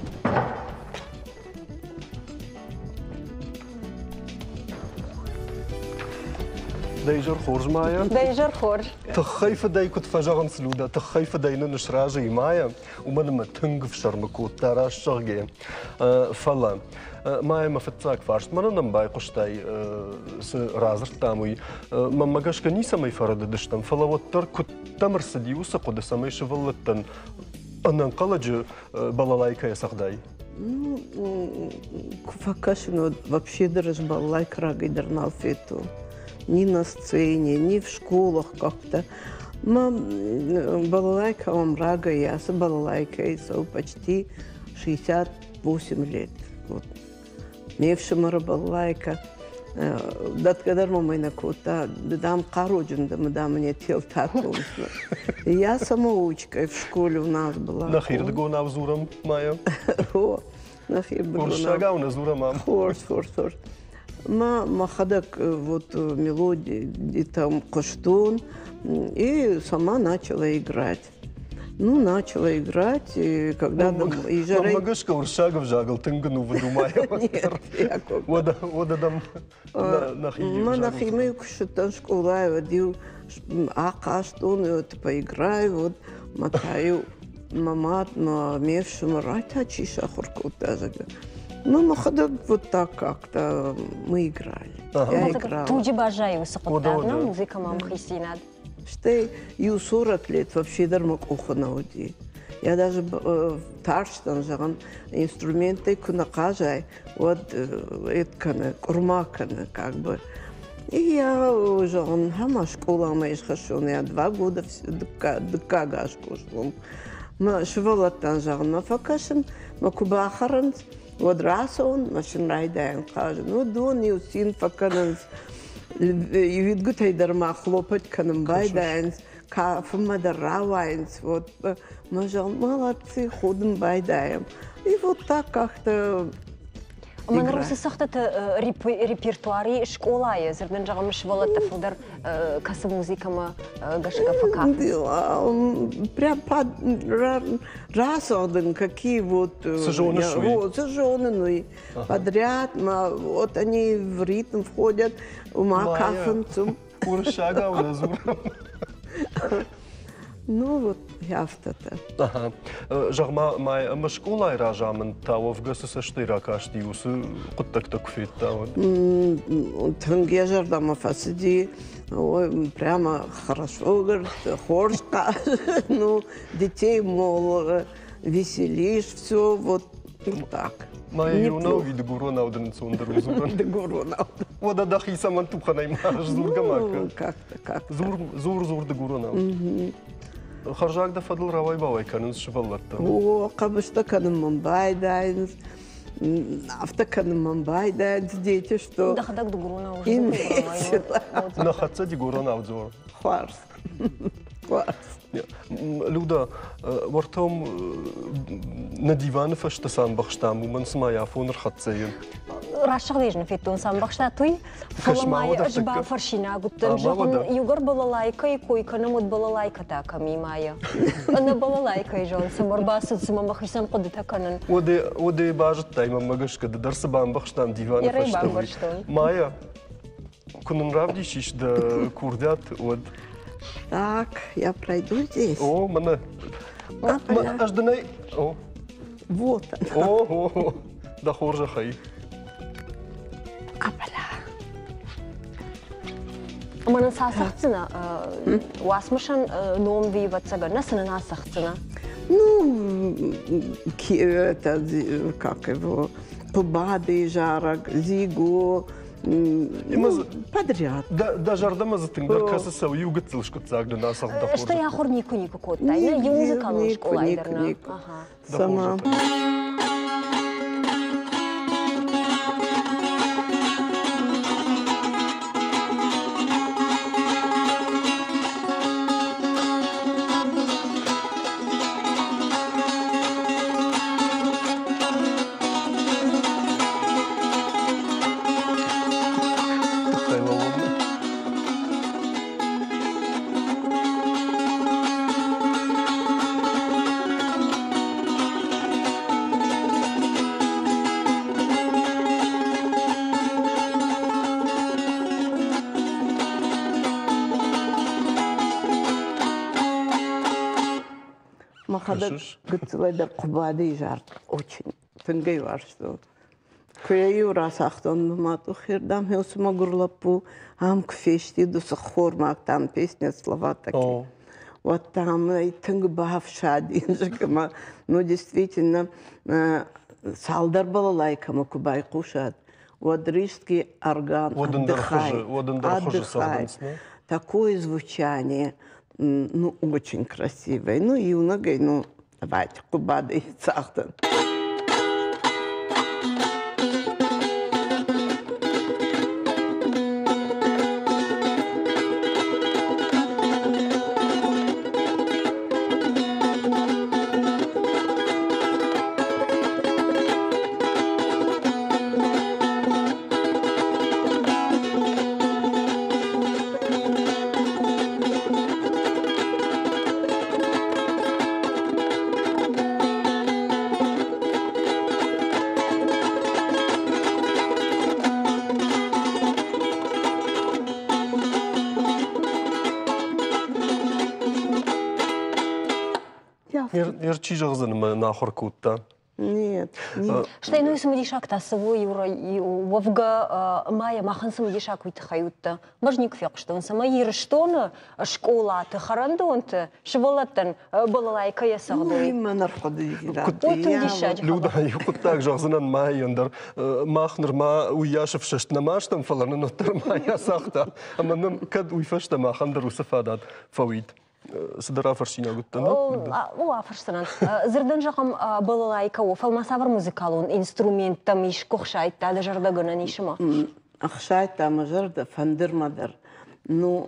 A: دايجر خورج معايا
B: دايجر خورج
A: تخايفة داي كنت فجعن سلودة تخايفة داينا نشراجي معايا ومن ما تنقف شرمكوت تراش شغي فلا معايا ما فتاك فارشت ما نمباي قشتاي رازر تاموي ما ماقاش كنيسة ما يفرد دشتن فلا وتر كنت تمر سديو سقود سمي شفلتن أنا نقلج балалайка я сахдай.
H: Ну, факашин вообще даже балалайка рагай дарнал фету. Ни на сцене, ни в школах как-то. Балалайка вам рага, я с балалайкой почти 68 лет. Вот. Мевшимара балалайка. Датгадар мамайна кота, дам кароджин, да мне тел татумсно. Я самоучка в школе у нас была.
A: Нахир дго навзурам мая.
H: О, нахир дго.
A: Уршагау назура мам.
H: Хорс. Ма хадак вот мелодии там коштун и сама начала играть. Ну, начала играть, и когда и жарей...
A: Магашка уршагов жагал, тынгану выдумая.
H: Нет, я как...
A: Вода дам нахимею.
H: Ма нахимею кушетан школа, водил акаштун, поиграю, вот матаю мамат, но мевшим райта чиша хуркута зага. Ну, хадак вот так как-то мы играли. Я играла.
B: Туди бажаю сакутарна музыка мам Христина.
H: Что и 40 лет вообще дармак ухана уди. Я даже тарштан жаган инструменты кунакажай, вот это курмакана как бы. И я уже хама школа моя шашон, я 2 года дка гашку шлом. Ма швалатан жаган мафакашин, макубахаранс. Вот раз он машин райдаем, кажет, ну дон и усин факананс. И видгут айдарма хлопать канам байдайнс, кафма даравайнс, вот мы же молодцы, ходим байдаем. И вот так как-то.
B: Мен росы сахтата репертуари школа я, зерден жагам швала тафудар касса музыкама гашка фака.
H: Прям раз один какие вот сожжёны, ну и подряд, вот они в ритм входят, ума кафенцум.
A: Уршага у нас.
H: Ну вот яфтата.
A: Ага. Жагма май школа ражамын таув гасыса штыра кашти усы куттак такфит таув.
H: Тынге жардама фасиди, прямо хорошо говорит, хорска, ну детей мол веселишь, все вот так.
A: Май юна вид гурона уден цундер узуран.
H: Гурона.
A: Вода дахи саман туханай маш зургамака.
H: Как?
A: Зур гурона. خرجاك ده فضل رواي باوي كانوا شفلت.
H: هو قبشتا كانوا من بايداينز أفتكر من بايداينز ديتي что.
B: Да хадак до гурона уже.
A: На хатце ди гурона удзор.
H: Хварс.
A: Люда, вартом на диван фашта сам бахштам, ومن سما يعفون رخصين.
B: рашық дейжін феттун самбақшта туй. Фаламай жба фаршина гуттан жоғын югар балалайка и койканы мұд балалайка таками майя. Ана балалайка и жоғын самарбасы сымамақышсан қоды таканын.
A: Оде бажыт тайма магашкады дарсы бамбақштан диваны фаштавы. Майя, кунын равдишиш да курдят от.
H: Так, я пройду здесь.
A: О, мана. Ажданай. О.
H: Вот она.
A: О, да хоржа хай.
H: Апаля.
B: Манын сасақцына, уасмышын ном виватсага, насына насақцына?
H: Ну, это, как его, побады, жарок, зиго, подряд.
A: Да жардама затыңдар касы сау югыт сылышкыт загды насақ да хоржа.
B: Что я хор нику кот, тайна, ю музыкалын школайдырна.
H: Сама. Махада гыцлайда кубады жарт очень. Тынгай var что. Кöyü расахтон мату хирдам хёсма гурлапу ам кфешти до сахормактан песня слова такие. Вот там и тынг бавшади, ну действительно салдар балалайка макубай кушат. Вот рижский орган отдыхай. Такое звучание. Ну, очень красивый. Ну, и много, ну, давайте, кубады и цахтан.
A: Ерчи жағзын нахор кутта.
H: Нет.
B: Что иной самодишак та свой юра и вовга майя махан самодишак вит хаютта. Можник фек что он сама ерштона школа ты харандонте шволаттан балалайка я сагды.
H: Ну, именно нарходы.
A: Люда юкут так жағзынан майяндар махнер ма уяшев шештна маштам фаланы ноттар майя сахта. Аманам кад уйфашта махандар усафадат фавит. Сыдыра фаршина гуттана?
B: О, фаршинан. Зырдан жағам балалайка о, фалмасавар музыкалун, инструментам иш кохшайтта, да жарда гынан ишима?
H: Ахшайта мажарда фандырмадар. Ну,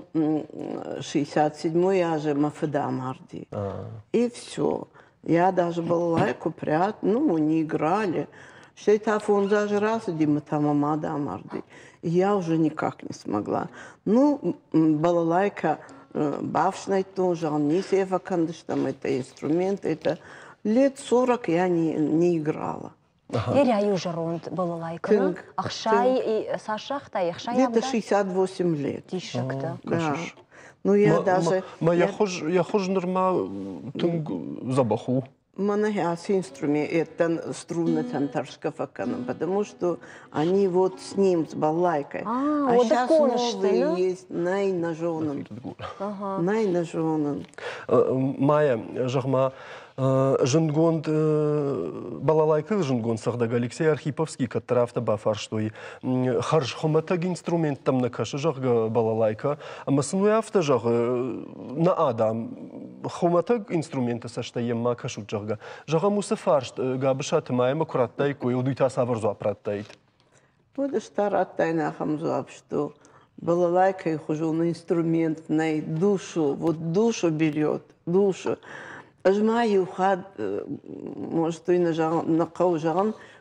H: 67-й я же мафыда марди. И все. Я даже балалайку прят, ну, мы не играли. Шейтафон даже раз, Дима там мамада марди. Я уже никак не смогла. Ну, балалайка бавшной тоже, он не сева кандыштам, это инструмент, это лет 40 я не играла.
B: Я уже ронд балалайка. Ахшай и Сашахта, и Ахшай.
H: Где-то 68 лет.
B: Тишек-то.
H: Да. Ну я даже...
A: Я хожу норма забаху.
H: Манахиас инструмент, это струнный центарская факана, потому что они вот с ним, с балалайкой. А сейчас новые есть, найнажонан. Найнажонан.
A: Майя, жағма, жынгонд балалайкы жынгонд сағдаг Алексей Архиповский каттарафта бафарштой. Харж хоматаг инструмент там на каша жағы балалайка, ама сынуяфта жағы на адам. Хоматаг инструменты сашта емма кашу жағы. Жағы мусы фарш габышаты майма кураттай кой, удуйта савар зуапраттайд.
H: Буду стараттай нахам зуап, что балалайка и хожу на инструмент, на душу, вот душу берет, душу. Ажма юхад, может, и на кау жаган,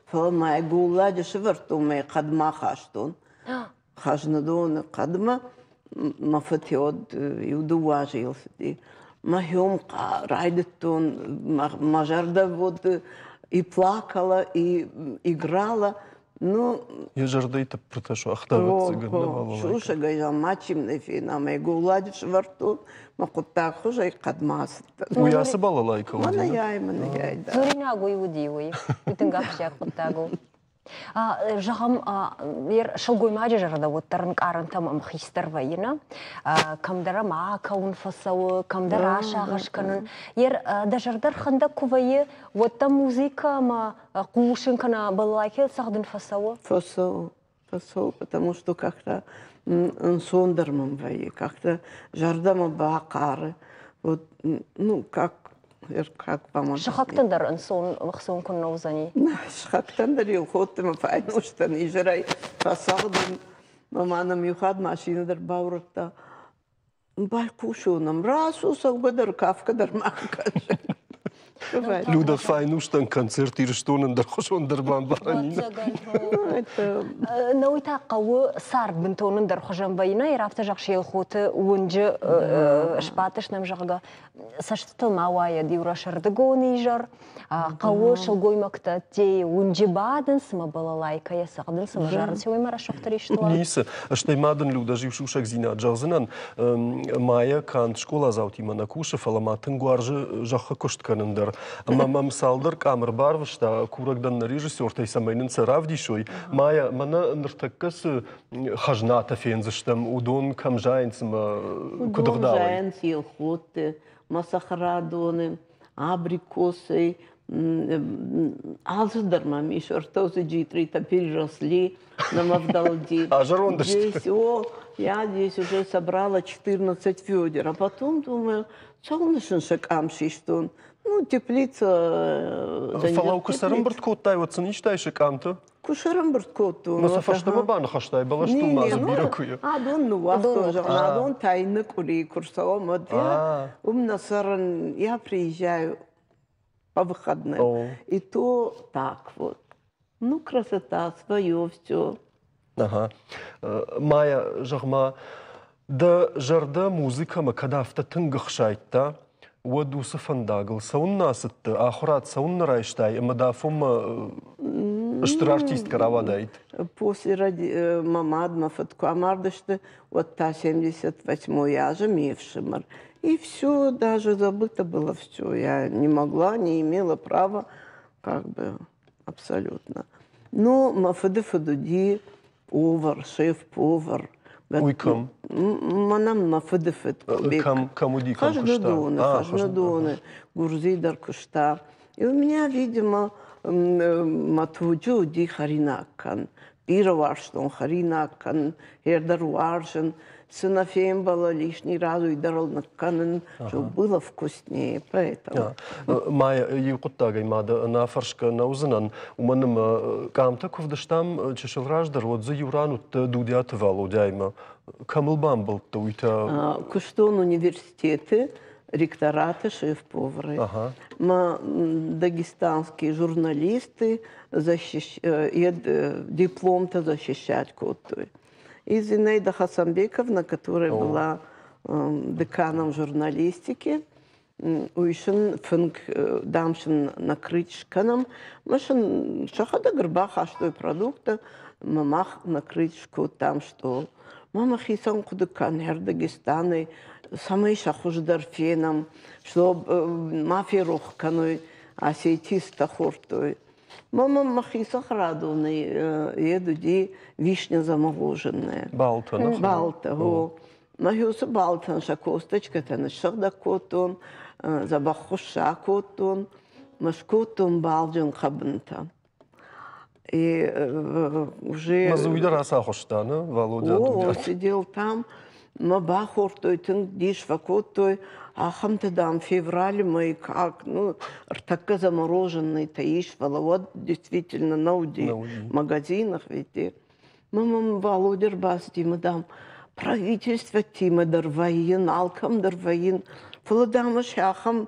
H: فما يقول لا شفرتو ما قد ما خاشتون خاشنا دون قدمه ما فتيود يودواجي يلسدي ما يوم رايدتون ما جرда вот и плакала и играла. Ну,
A: я жардайта проташу ахтават цыганна
H: шуша гайжа мачим нефина ме гуладиш варту ма куттак хужай кадмас.
A: Уясы балалайка.
H: Мана яй да.
B: Зуринагу иудиуи. Итингапшак куттагу. Жагам шылгой маджи жарда вот тарн карантам амхистер вайна. Камдара ма каун фасау, камдара шагашканын. Да жардар ханда кувайы вот та музыка ма кушин кана балалайке сахдын фасау.
H: Фасау, потому что как-то сондермам вайы, как-то жардама бакары. Вот, ну как вам
B: Шахактандар инсон вахсон кунна узани.
H: Шахактандар юхот ма файнуштан ижрай фасагдын маманам юхад машинадар баурта балкушунам расу сагбадар кафкадар макаш.
A: Люда файнуштан концерт ирштонен дар хошон дар бамбаранина.
B: Науита қауы сар бінтонын дар хожан байына, ерафта жақшел хоты уынжы шпатыш нам жағыға саштытыл мауая диурашырды гоны жар, қауы шылгой мақта те уынжы бадын сыма балалайка я сағдын сыма жарын сеуай мара шоқтар ештуа.
A: Нейсі, аштаймадын люда жившушак зина жағзынан мая кант школа заутимана кушев аламатын гуаржы жаққа коштканындар. Мама салдар камер барвышта курагдан режиссер тай самайнын царавдишой. Мая мана ныртаккас хажната фензыштам удон камжайнсым кудырдавай.
H: Жайнс елхоты, масахрадоны, абрикосы, азырдарма мишор този джитрита переросли на Мавдалди.
A: А жарондаш?
H: Я здесь уже собрала 14 ведер, а потом думаю, солнышен шакамши что ну, теплица...
A: Фалау кусарым бірт коттай отсын, иштайшы камты?
H: Кушарым бірт котту.
A: Масафаштама баны хаштай, балашту мазы биракуя.
H: Адон ну вахто, адон тайны кури курсовом. Умна саран, я приезжаю по выходным. И то так вот. Ну, красота, свое все.
A: Ага. Майя, жағма, да жарда музыка ма кадафта тынгық шайтта, ودوس فنداغل سونا ست آخرات سونا رايشتاي اما دافهم اشترارتيست كراوادايت.
H: После мамадма фатку амардышты вот та 78 я же мевшимар. И все, даже забыто было все. Я не могла, не имела права, как бы, абсолютно. Но мафады фадуди, повар, шеф-повар.
A: Уйкам.
H: Манам мафыдыфыт.
A: Камуди кам кушта.
H: Хажнадоны, гурзидар кушта. И у меня, видимо, матвуджу ди харинаккан. Пироварштон харинаккан, эрдарваржен. Сынофеем было лишний раз уйдарал накканен, чтобы было вкуснее, поэтому.
A: Майя, юкуттагай мада нафаршка наузанан. Уманым камта ковдаштам чешелраждар, вот за юрану дудят валудяйма. Камылбам был то уйта.
H: Куштон университеты, ректораты, шеф-повары. Дагестанские журналисты диплом-то защищать кот-то. И Зинаида Хасамбековна, которая была деканом журналистики, уйшен функ дамшен накрыть шканом, машин шахада грбаха что продукта, мамах накрыть шку там что. Мама хисан кудыкан хер Дагестаны, самый шахуждар феном, что мафия рухканой, асейтиста хортой. Мама махиса храдовной еду ди вишня замороженная.
A: Балта.
H: Балта, го. Махиуса балта, шакосточка, та шахда котон, забахуша котон, машкотон балджан хабнта. И уже...
A: Мазуида раса хоштана, Володя.
H: О, сидел там, мабахортой, тын диш вакотой, а хамтадам февраль мы как, ну, так замороженный таишь, вот действительно науди, в магазинах ведь. Мама Володя Рбас, мадам, правительство Тима Дарваин, Алкам Дарваин, Фаладама Шахам,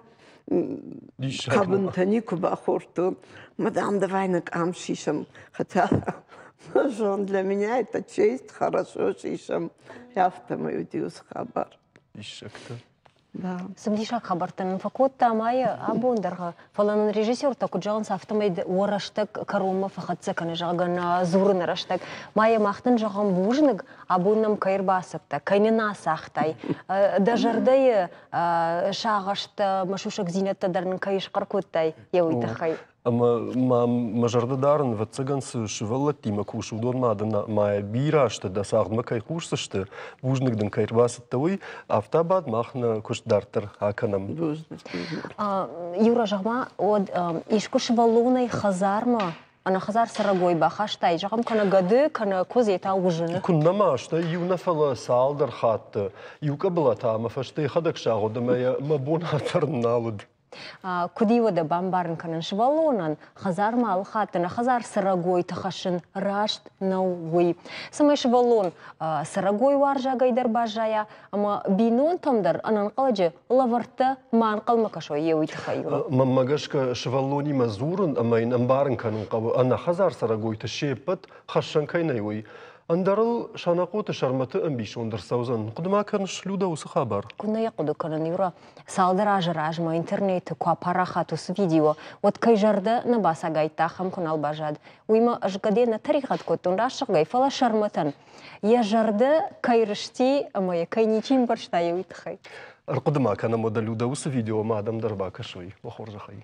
H: Кабынтани кубахортун. Мадам, давай на камшишам. Хотя, Жон, для меня это честь, хорошо шишам. Я в том и удивился хабар. Да.
B: Сымдишак хабартын факотта майы абондарға фаланын режиссер таку жағын сафтымайды уараштық карума фақатсы каны жағын зурын араштық. Майы мақтын жағын бұжынық абонным кайыр басыпты, кайнына сақтай. Дажардай шағашты машушық зинеттадарын кайышқар көттай еуйті қай.
A: Мажарды дарын в цыгансы шывалла тима кушу дон мадына мая бирашты да сағдма кай кушсышты бужныкдың кайрбасыттауы автабад махна куштдартыр аканам.
B: Юра жағма, ишку шываллуной хазарма, ана хазар сарагой бахаштай, жағам кана гады, кана коз ета ужыны.
A: Күннамашты, юнафала салдар хатты, юка была тама фашты хадак шағуды мая мабунатарын алыды.
B: Кудивода бамбарын канын шывалонан, хазар мал хатына, хазар сарагой тахашын рашт наугой. Самай шывалон сарагой варжа гайдар бажая, ама бинон тамдар анан қаладжи лаварты маан қалмакашо еуй тахайу.
A: Маммагашка шывалони мазурын, ама ин амбарын канын қабы, ана хазар сарагой ташеппат хашан кайнайуй. Андарыл шанақоты шарматы амбиш ондыр саузан. Құдыма каныш люда усы хабар.
B: Күнна яқуды канын юра салдар ажыражма интернеті куапара хатусы видео. От кайжарды на баса гайта хам кунал бажад. Уйма ажгаде на тарихат коттун рашық гайфала шарматын. Я жарды кайрышти, ама я кайничим барштай уйтхай.
A: Құдыма кана мода люда усы видео ма адамдар бакашой. Вахор жахай.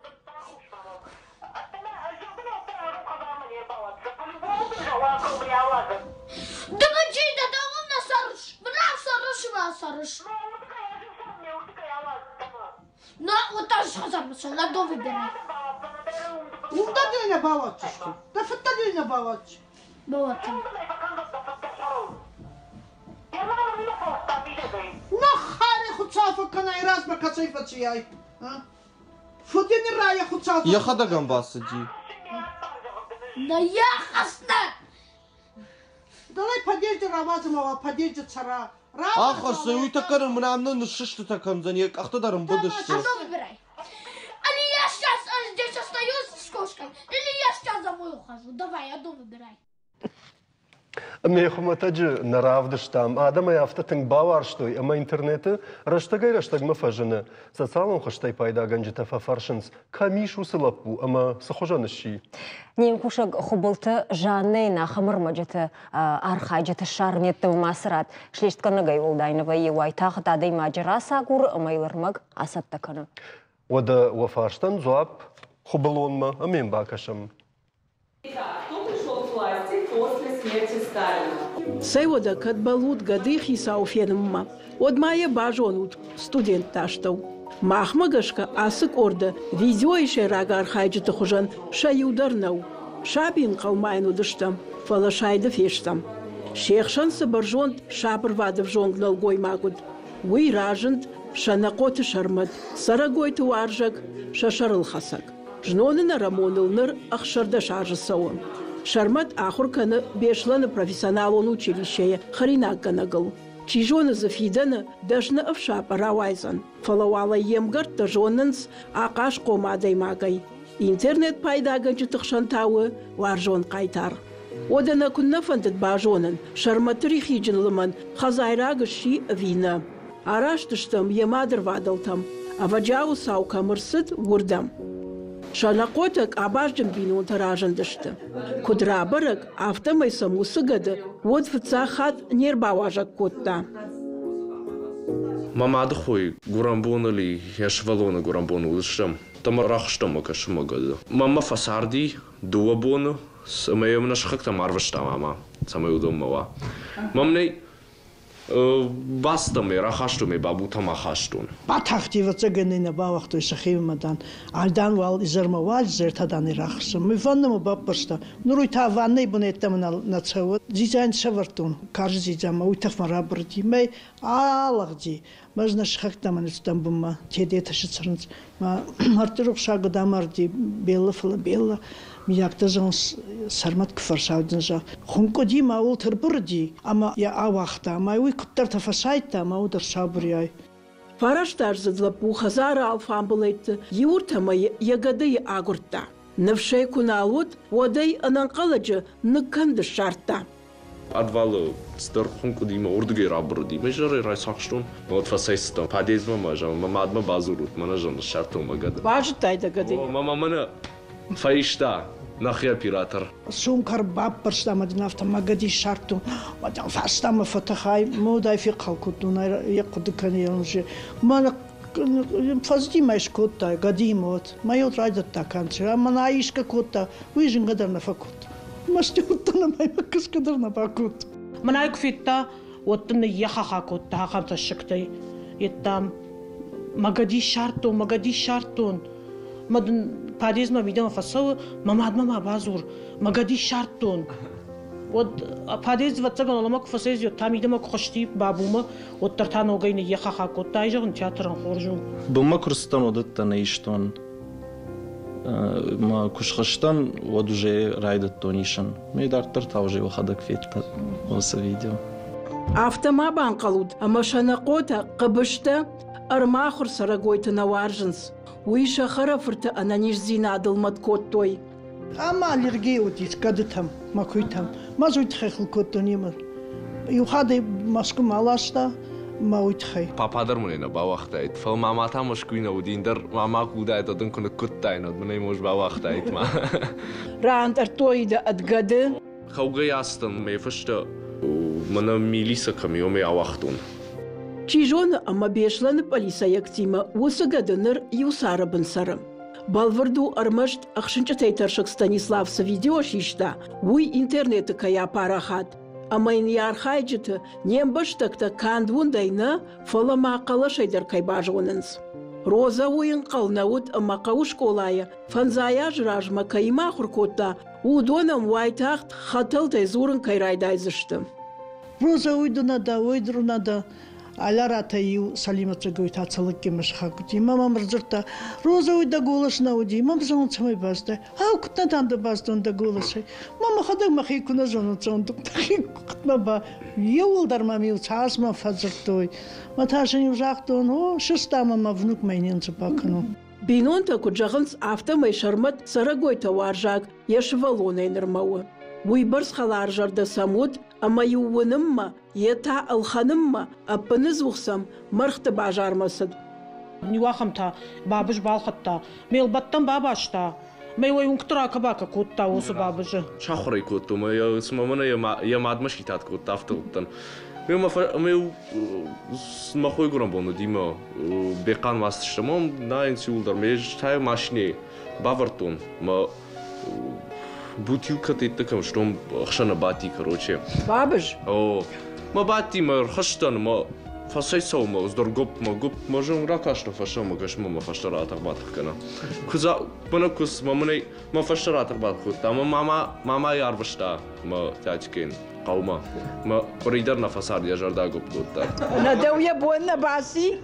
I: Sarış. Na, o taş kazanmışsın, la do wybieraj.
J: Unda düğüne bağlatçı işte. Da fıtta düğüne bağlatçı.
I: Bağlatçı.
J: Na hare хуцафа канай разма кацайфачı яй. Фудени рая хуцафа.
K: Яха да гамбасы ди.
I: На яхасна.
J: Давай подержи равазымова, подержи цара.
K: Ахасы, уй такарым мынамны нышышты такамзан, я ақтадарым будышты.
I: А что выбирай? Или я сейчас здесь остаюсь с кошкой, или я сейчас за мной ухожу. Давай, одну выбирай.
A: Мехуматаджи наравдыш там, адама яфтатың баварштой, ама интернеті раштагай раштагма фажыны. Социалым қыштай пайда ганжыта фафаршынс, камиш усылап бу, ама сахожаныши.
B: Нем кушак хубылты жаннайна хамырмаджыты архайджыты шарнетті масырат. Шлештканагай олдайнова еуайтағы тадай маджыра сагур, амайлармаг асаттаканы.
A: Ода уафарштан зуап хубылонма, амен бакашам.
L: Сейвода кадбалут гадых и сауфенымма. Од майя бажонут студент таштау. Махмагашка асык орда видео ише рагар хайджыты хужан шаюдарнау. Шабин қалмайну дыштам, фалашайды фештам. Шехшан сабаржонт шабырвадыв жонгнал гой магуд. Уй ражынт шанақоты шармат, сарагойты варжак шашарыл хасак. Жнонына рамонылныр ақшарда шаржы сауын. Шармат ахурканы бешланы профессионалон училищее харинакганагыл. Чижоны зафиданы дажны овша паравайзан. Фалауала емгарт тажонынс ақаш қомадай магай. Интернет пайдаганчы тұқшантауы варжон қайтар. Одана күнна фандыт бажонын шарматыры хиджынлыман хазайрагы ши вина. Араштыштым емадыр вадалтам, аваджау сау камырсыд вурдам. Шанақотак абаждым бинун таражындышты. Кудрабырык автомайса мусыгады, вот вцахат нербаважак котта.
M: Мамады хой гурамбонали, я швалона гурамбону улышам. Там рахштама кашмагады. Мама фасарди, дуабону, самаем нашхак там арвашта мама, самай удомова. Мамней бастаме рахаштуме бабу тамахаштун.
J: Батахти вацаганина бавахтой сахивмадан. Алдан вал изермавал зертадани рахсам. Мы ванному баббашта. Нуруй та ванной бунеттам на цавод. Зизайн савартун. Кажи зизама уйтаф марабрди. Мэй алахди. Мажна шхактаман истамбума. Тедета шицарнц. Мартирук шагадамарди. Белла фала белла. Миякта жан сармат кфаршаудынжа. Хунко ди маул тырбырди. Ама я авахта. Ама уй куттар тафасайта. Ама удар шабрияй.
L: Фараштар задлапу хазара алфамбулайты юртама ягады агурта. Навшей куналут водай ананкаладжа ныканды шарта.
M: Адвалы стырхунку дима урдугай рабру дима жары райсахштун. Вот фасайстан падезма мажа мамадма базурут мана жан шарту магады.
L: Бажытайда гады.
M: Мама мана фаришта нахия пиратор.
J: Сумкар баб перстамадин автомагади шарту. Вадан фастама фатахай модай фи қалкутуна якудыкани онже. Мана фаздимайш котта гадимот. Майот райдат таканча. Мана аишка котта. Уижин гадарна факут. Маштуттана майма кыскадарна бакут.
N: Манайк фитта оттны яхаха котта хахамта шыктай. Еттам магади шартун. Мадын падезма видимо фасау мамадма базур магади шартун. Вот падез ватсаган оламак фасез ё там идема кошти бабума оттартан огайны яхаха котта айжагын театрын хоржу.
O: Бума курстан одаттан иштон. ما كشخشتن ودوجي رايدت تونيشن ميدارتر تاوجي وخدك فيت وصل فيديو
L: автома банкалуд амашанакота قبشتا ارماخر سرغويت نوارجنس ويشا خرفرت انانيش زينا دلمت كوتوي
J: اما الرجي وديت كدتم ما كويتم ما زويت خيخل كوتونيمر يوخادي ماسكو مالاشتا ما ويتخي
M: Пападър му не на балахтайт. Фал мамата мошкуина удиндър, мама кудайт одън кона куттайн от мене мож балахтайт ма.
L: Раант артоида адгаде.
M: Хауга ястан ме фъща. Мана милиса камио ме алахтун.
L: Чижон ама бешлан полиса яктима усагадыныр юсарабын сарым. Балварду армашт ахшынча тайтаршык Станислав Савидиош ишта. Уй интернеты кая парахат. Амайн ярхайджыты нембаштакта кандвундайна фала мақала шайдар кайбажуынынс. Роза уйын қалнаут амақау школая фанзая жражма кайма хуркотта удонам уайтахт хатылтай зурын кайрайдайзышты.
J: Роза уйдунада, уйдрунада алярата ю салиматра гойта цалыкке мышхакути. Мама мырзырта Роза уйда голошна уди. Мама зон цамай баста. А кутнадан да баста онда голошай. Мама хадаг махи куна зон цондук тахи кутна ба. Юлдар мами уцасма фазыртой. Маташани ужахтон о шеста мама внук майненца пакану.
L: Бинонта куджагынс автомай шармат сарагойта варжак ешвалонай нырмауы. Уйбарс халаржарда самут ама ювынымма, ета алханымма, аппыныз уқсам, мархты бажармасыд.
N: Нюахамта, бабыш балхатта, мелбаттан бабашта, мейлай унктыра кабака котта осы бабыжы.
M: Шахрай котту, я смамана я мадмаш хитат котта автылыптан. Меу смахой гурам бону дима, бекан вастыштамам, наин сиулдар, меж тай машине, бавартун, ма бутилката и такам, что ахшана бати, короче.
L: Бабыж?
M: О, ма бати, ма хаштан, ма фасайсау, ма сдоргоп, ма гуп, ма жон ракашна фаша, ма гаш ма фаштаратах батах кана. Куза, панакус, ма мане, ма фаштаратах батах, тама мама ярвашта, ма тячкин. قوما ما قريدرنا فساد يا جردا قبطوتا
L: ندو يبونا باسي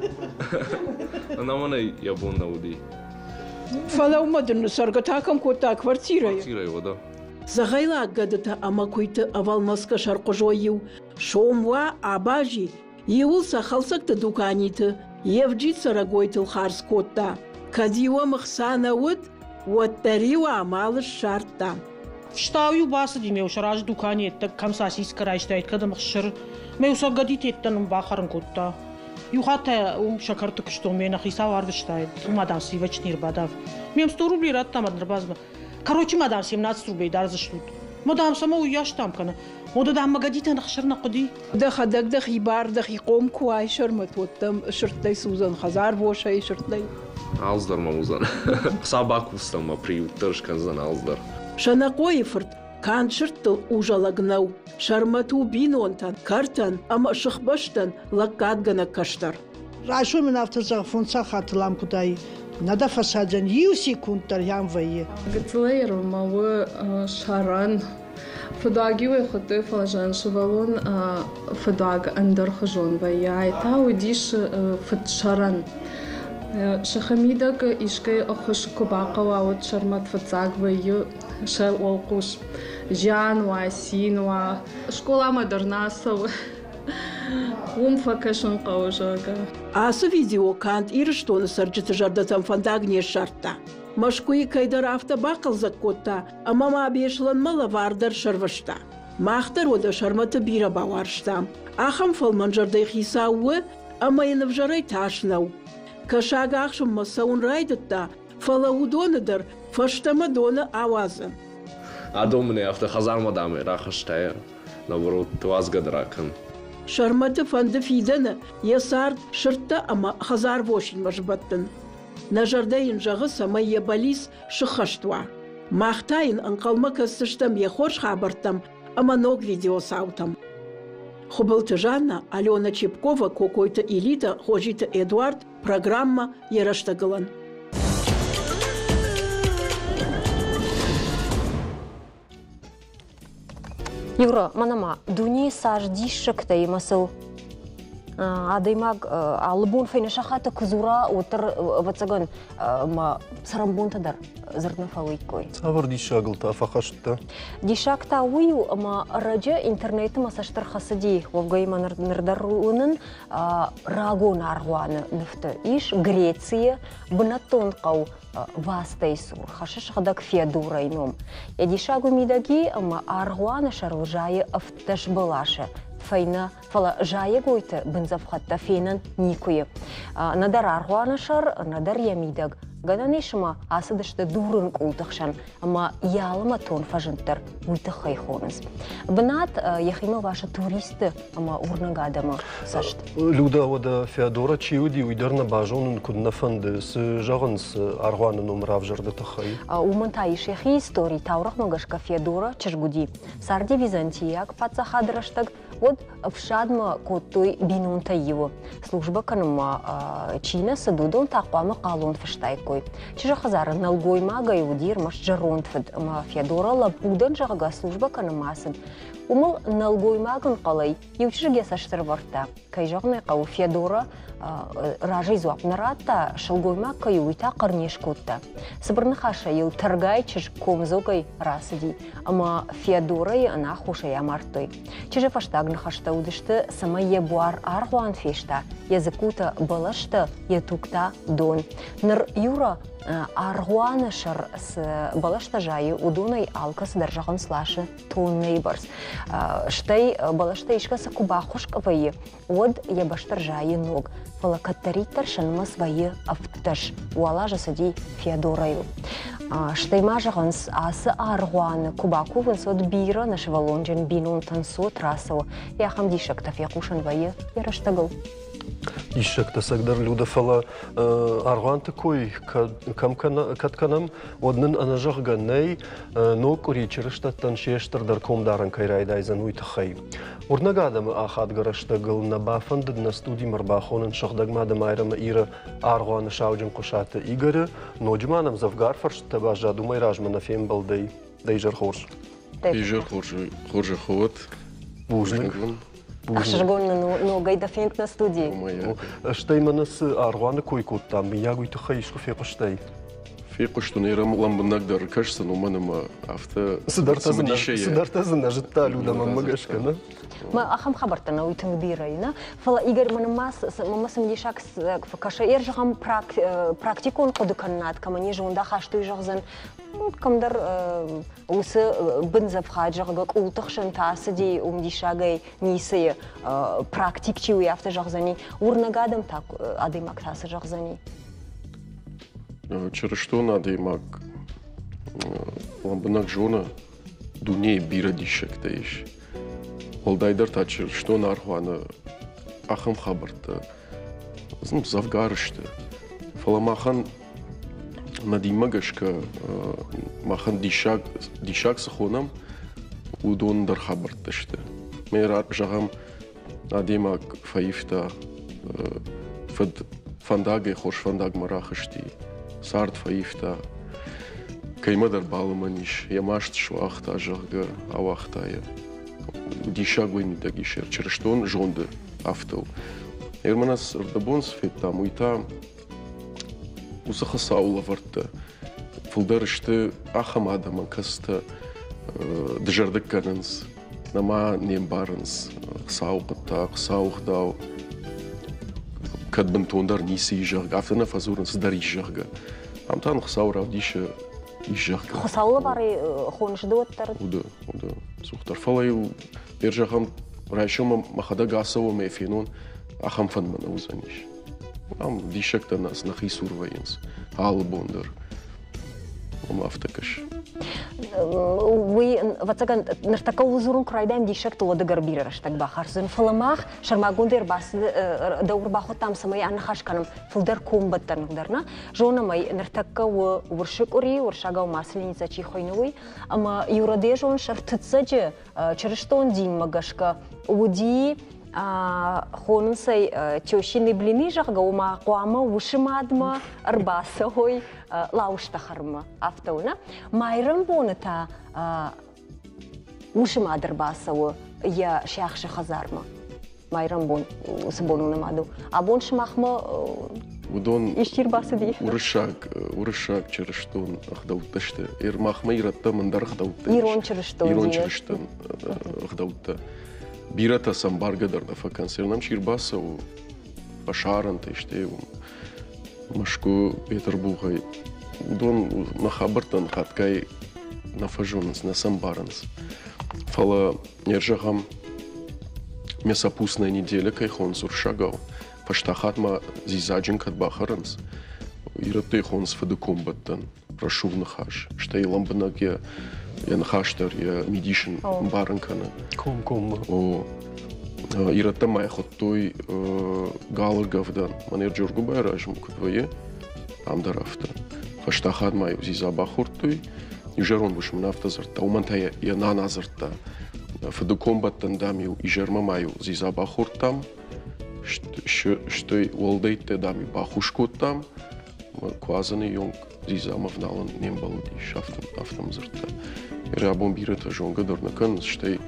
M: انا وانا يبونا ودي
L: فلو مدن سرقتاكم كوتا كوارتيرا
M: ودا
L: زغيلا قدتا اما كويت اول مسكا شرق جويو شوموا اباجي يولسا خلصك تدوكانيت يفجيت سرقويت الخارس كوتا كديوا مخسانا ود والتريوا مال الشارتا
N: Штаю басади ме ушараж дукани так камсаси скарайштайт кадам хшыр ме усагадит еттан бахарын котта юхата шакартык что ме на хиса вардыштайт мадам сивачнир бадав мем 100 рублей раттамадыр базма короче мадам 17 рублей дарзыштут мадам сама уяштам кана ода да магадит ана хшырна куди
L: да хадак да хибар да хиком куай шырмат оттам шырттай сузан хазар бошай шырттай
M: алздар мамузан сабак устама приютыршкан зан алздар
L: Шанакоифорт каншырттыл ужалагнау, шармату бинонтан, картан, ама шыхбаштан лаккадгана каштар.
J: Рашо мен автоза фонца хатылам кудай, нада фасаджан ю секундтар ямвайе.
P: Гцлейр мауы шаран, фадагивай хоты фалажан шавалон фадаг андар хажон вая, та удиш фад шаран. Шахамидак ишкай охуш кубакава от шармат фацагваю ша олкуш Жан ва син ва школа модернасов Умфакашын қауыжаға.
L: Асы видео кант ирыштоны сарджыты жардатам фандагне шартта. Машкуи кайдар автобақыл закотта, амама бешланмала вардар шарвашта. Махтар ода шарматы бира баваршта. Ахам фалман жардай хисауы, амайны вжарай ташнау. Кашага ахшым масаун райдытта, фалаудоныдар, фаштамадоны авазы.
M: Адомны авто хазармадамы рахаштая, наоборот, туазгадракан.
L: Шарматы фанды фиданы, ясард шыртта ама хазар вошин мажбаттын. Нажардайын жағы сама ебалис шықаштуа. Мақтайын анқалма кастыштам ехорш хабартам, ама ног видео саутам. Хубылты Жанна, Алена Чепкова, Кокойта Элита, Хожита Эдуард, программа Ераштагылан.
B: Юра, манама, дуни саждишек та масыл. Адаймаг албун файна шахата кузура утыр вацаган ма сарамбунтадар зернафалыкой.
A: Савар дишагылта фахашта.
B: Дишакта ую ма раджа интернеты масаштар хасади вовгайма нырдаруынын рагон аргуаны нефты иш Греция бынатон кау вастайсур хашаш хадак Феодора ином. Я дишагу мидаги ма аргуаны шарлжае авташ балаша. Файна фала жая гойты бензавхатта фейнан никуе. Надар аргуанашар, надар ямидаг. Гананешма асадышты дурын култахшан, ама ялыма тон фажынтар уйтахай хоныз. Бынат яхима ваша туристы, ама урнагадама сашт.
A: Люда вода Феодора чиуди уйдерна бажонын кудна фанды с жағын с аргуанын умрав жарды тахай.
B: Умантаиш яхи истории таурах магашка Феодора чешгуди. Сарди Византияк пацахадрыштаг, вот в шадма коттой бинунта его. Служба канма Чина садудон тақпама қалон фештайкой. Чижа хазара налгой мага и удир маш жаронтфед ма Феодора лапудан жага служба канамасын. Умыл налгой маган қалай, ючижге саштыр варта. Кайжағны қау Феодора ражай зуап нарата шылгой маг кай уйта қарнеш котта. Сыбырны хаша ел таргай чиж комзогай расыди. Ама Феодорай ана хушай амартой. Чижа фаштагны хашта удышты сама ебуар аргуан фешта. Языкута балашта ятукта дон. Ныр юра аргуаны шар с балашта жайы удунай алкас даржаған слашы тонный барс. Штай балашта ишкаса куба хушкавайы. Од ебаштар жайы ног. Фалакаттариттар шанма свайы авташ. Уала жасади Феодораю. Штайма жағанс асы аргуаны кубаку вынсот бира наш валонжен бинун тансот расау. Яхам дишак тафиякушан вайы яраштагыл.
A: Ишакта сагдар люда фала аргуан такой катканам однын анажах ганнай но куричерыштаттан шештардар комдаран кайрайдайзан уйтахай. Урнагадам ахад гараштагыл на бафанд на студии марбахонын шахдагмадам айрама ира аргуаны шауджин кушаты игоры, но джманам завгарфарш табажа думай ражма на фембалдай дайжар хорш.
Q: Дайжар хорж ход.
A: Бужник.
B: Ахшыргонны ногайда фенк на студии.
A: Штай манас аргуаны койкут там, ягуйты хайшку фекуштай.
Q: Фекушту нейрам ламбанагдар кажется, но манама авто...
A: Сидартазына жытта людама магашка, на?
B: Ма ахам хабартана уйтын бирайна. Фала Игорь манамас мамасым дешак каша ержахам практикон кодыканнат, камани жонда хашты жағзан. Камдар усы бынзап хаджагак ултықшын тасыди умдишагай нисые практикчи уяфты жағзани. Урнагадам так адымак тасы жағзани.
Q: Через что надо имак ламбанак жона дуней бира дишек таиш. Олдайдар та через что на архуана ахам хабарта. Знам завгарышты. Фаламахан надимагашка махан дишак сахонам удон дар хабарташты. Мейрар жагам надимак фаифта фандагай хош фандаг марахашти. Сард фаифта каймадар баламаниш ямашт шуахта жага авахтая дишагой мидагишер через что он жонды автол ерманас рдабонс фетта муйта усахасаула варта фулдарышты ахамадама каста джардыккананс нама нем барынс сауқытта, сауқдау, кадбын тондар ниси ижағға, автына фазурынс дар ижағға. Амтан қысауыр аудиші ижағға.
B: Қысаулы бары қонышды өттар?
Q: Уды. Сухтар. Фалай бер жағам райшылма махада гасауы мефенон ахам фанмана узаниш. Ам дишекта нас нахи сурвайынс. Алы бондар. Ом автакаш.
B: Вы ватсаган нартака узурун крайдам дишек толоды гарбирер штаг бахарсын фаламах шармагундер бас даур бахотам самай анхашканам фулдар комбаттарндарна жонамай нартака уршик ури уршага масленица чихойновой ама юраде жон шартцаje черштон дин магашка уди хонсай тёшины блины жага ума қуама ушымадма арбасахой лауштахарма автауна майрам боната ушымад арбасауы я шахшы хазарма майрам бон сбону намаду а бон шмахма
Q: удон
B: иштир басы ди
Q: урышак черштон ахдаутташты махма иратта мандар ахдаутташты
B: ирон черштон
Q: ахдаутта Бирата сам баргадар да концертнам ширбасау пашаранта иштеу машку Петербургай удон махабартан хаткай нафажонс на самбаранс фала нержахам месапусная неделя кайхон суршагау паштахатма зизаджин катбахаранс ираты хонс фадукомбаттан прошу нахаш штей ламбанаге я нахаштар я медишн баранкана
A: ком
Q: о ирата май хоттой галыргавдан манер жоргу байражм кудвае амдарафта фаштахат май зизабахуртой ижерон бушм нафтазарта умантая я наназарта фадукомбаттан дамиу ижерма маю зизабахуртам штой волдейте дами бахушкоттам квазаны йонг зизамавналан нембалуди шафтан автомзарта Рабон бирата жонга дорнакан штей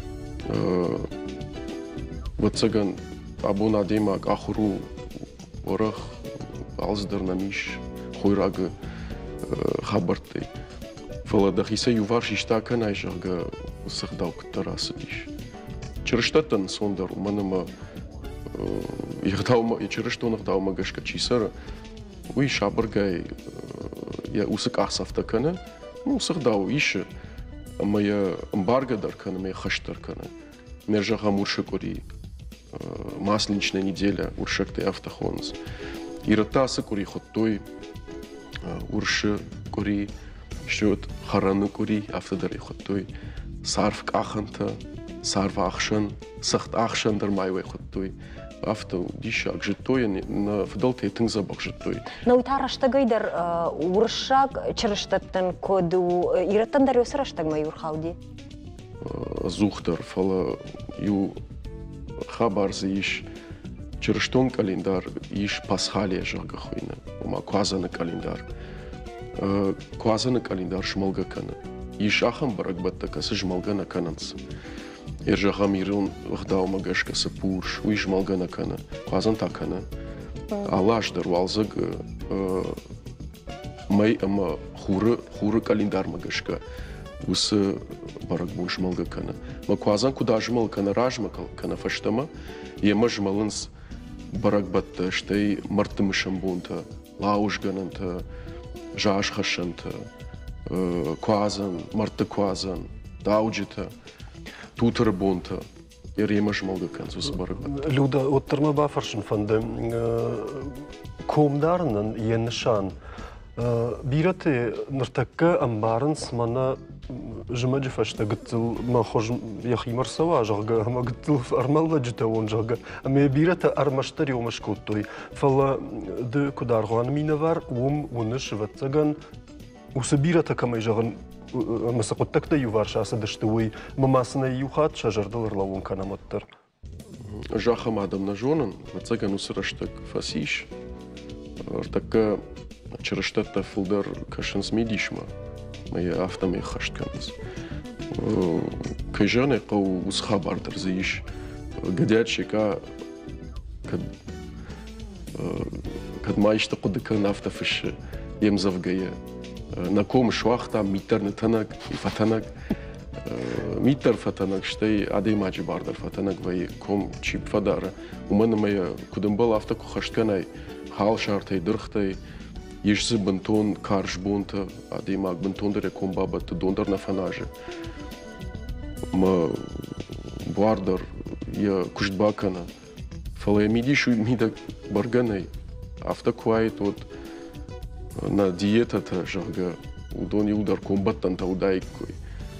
Q: ватсаган абон адемак ахуру орах алздарнамиш хойрага хабарты фаладахиса юваш иштакан айжага сахдаук тарасыдиш черштатан сондар манама ихдаума черштонах даума гашка чисара уи шабаргай я усак ахсафтакана ну сахдау ише моя эмбаргадар кана, моя хаштар кана. Мержаха муршекури масленичная неделя уршекты автохонс. Иратаса кури хоттой урше кури счет хараны кури автодари хоттой сарф аханта сарф ахшан сахт ахшан дармайвай хоттой авто дишак житой на фдалте тыңзабак житой.
B: Но итараштагайдар уршак черштаттан коду иратандар өсраштагмай урхауди.
Q: Зухтар фала ю хабарзы иш черштон календар иш пасхалия жагахойна. Ума квазаны календар. Квазаны календар шмалга кана. Иш ахам баракбатта касы жмалгана кананс. Ержахам ирун вхдау магашка сапурш, уиш малгана кана, квазан такана. Алашдар валзаг май ама хуры календар магашка. Ус барак буш малга кана. Ма квазан куда жмал кана ражма кана фаштама, ема жмалынс барак батта штей мартымышам бунта, лаушгананта, жашхашанта, квазан, марты квазан, дауджита. Тутер бонта, еремаш малга канцус барга.
A: Люда оттерма бафаршн фанде комдарнан яншан. Бирате нартакка амбарнс мана жмаджи фашта гтл ма хож яхимар сава жага ма гтл армалва жтаон жага. Аме бирате армаштари омашкоттой. Фала де кударган минавар унш ватсаган усабирата камай жаган مسقطك يوار شاسة دشتوي مماسنا يوخات شجر دور لون كان متر
Q: جاخا مادم نجونن وتسجى نسرشتك فاسيش ارتكا شرشتت فولدر كاشنس ميديشما ما يافتا ما يخشت كانس كيجاني قو وسخابار درزيش قديات شيكا كد ما يشتقد كان نافتا فيش يمزف جايه на ком швах там митернетанак и фатанак ميتر فتنك شتي عادي ما جباردر فتنك وي كوم تشيب فدار ومن ما كودن بال افتك خشتكناي حال شرطي درختي يشز بنتون كارش بونت عادي ما بنتون در كوم بابت دوندر نفناجه ما باردر يا كشت باكنا فلا ميدي شو ميدا برغناي افتك وايت вот на диетата жарга удони удар комбаттан та удайкой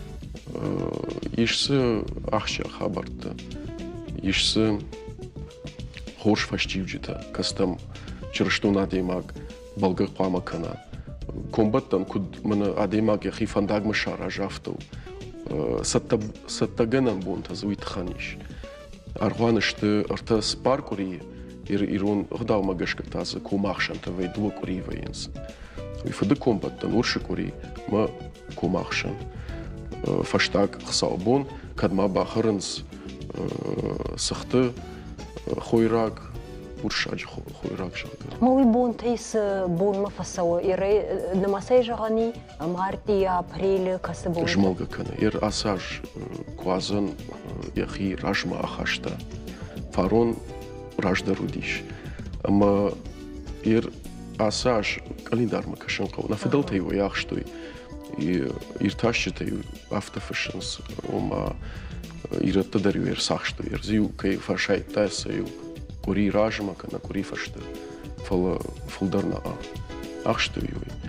Q: ишсе ахша хабарта ишсе хош фаштивжита кастам чирштон адемаг балга qamакана комбаттан куд мана адемаг яхи фандаг машара жафту саттаганан бонта зуитханиш аргванышты арта спаркури ирон гдалмагашкатаза комахшанта вейду кури вейнс ويفضل كومبات نورش كوري ما كوماخشن فاشتاق خصابون كد ما باخرنس سخت خويراك ورشاج خويراك شغل
B: موي بون تيس بون ما فسوا يري نما سيجاني مارتي ابريل كسبون
Q: جمالك كان ير اساج كوازن يخي راشما اخاشتا فارون راجدا روديش اما ير اساج календар макашенко на фидалтей яхштой и ирташчетэй автофашинс ома ирата дарюер сахштой ерзиу кей фашай тасаю кури ражма кана кури фашта фала фулдарна ахштой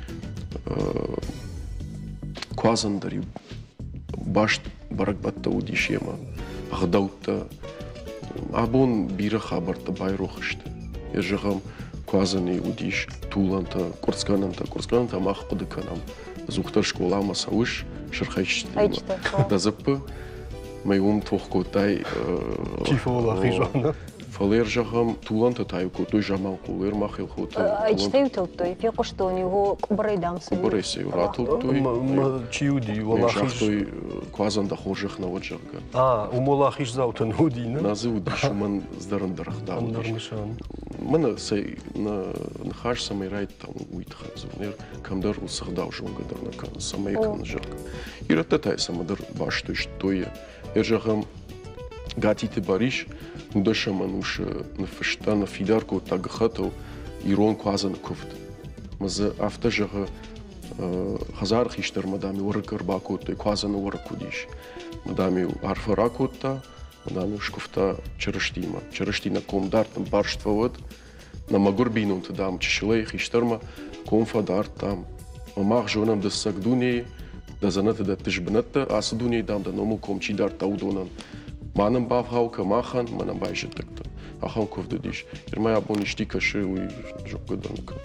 Q: квазан дарю баш баракбатта удишема агдаутта абон бира хабарта байрохшта ержагам квазани удиш туланта курскананта мах кудыканам зухтар школама сауш шерхайч дазапы майум тохкотай
A: чифола хижана
Q: фалержахам туланта тайку той жаман кулер махил хота
B: айчтей той фи коштони го кубрайдам су
Q: кубрайсе ратул той
A: чиуди вала
Q: хижтой квазанда хожих на ваджага
A: умола хиж заутан удина
Q: назуд шуман здарандарах да мана сей на хаш самай райт там уитхан зунер камдар усагдав жонгадар на кан самай кан жак ираттай самадар баштой той ержахам гатите бариш удаша мануш на фашта на фидарко тагхату ирон квазан куфт маза автажага хазар хиштар мадами уракар бако той квазан уракудиш мадами арфаракота мадами шкуфта чарыштина комдартам барштвават на магурбину тадам чишилей хиштарма комфадар там мамах жонам да сагдуни да заната да тижбната асдуни дам да ному комчидар таудонан манам бавхаука махан манам байжетакта ахан ковдадиш ирмай абоништи каши уй жокгаданка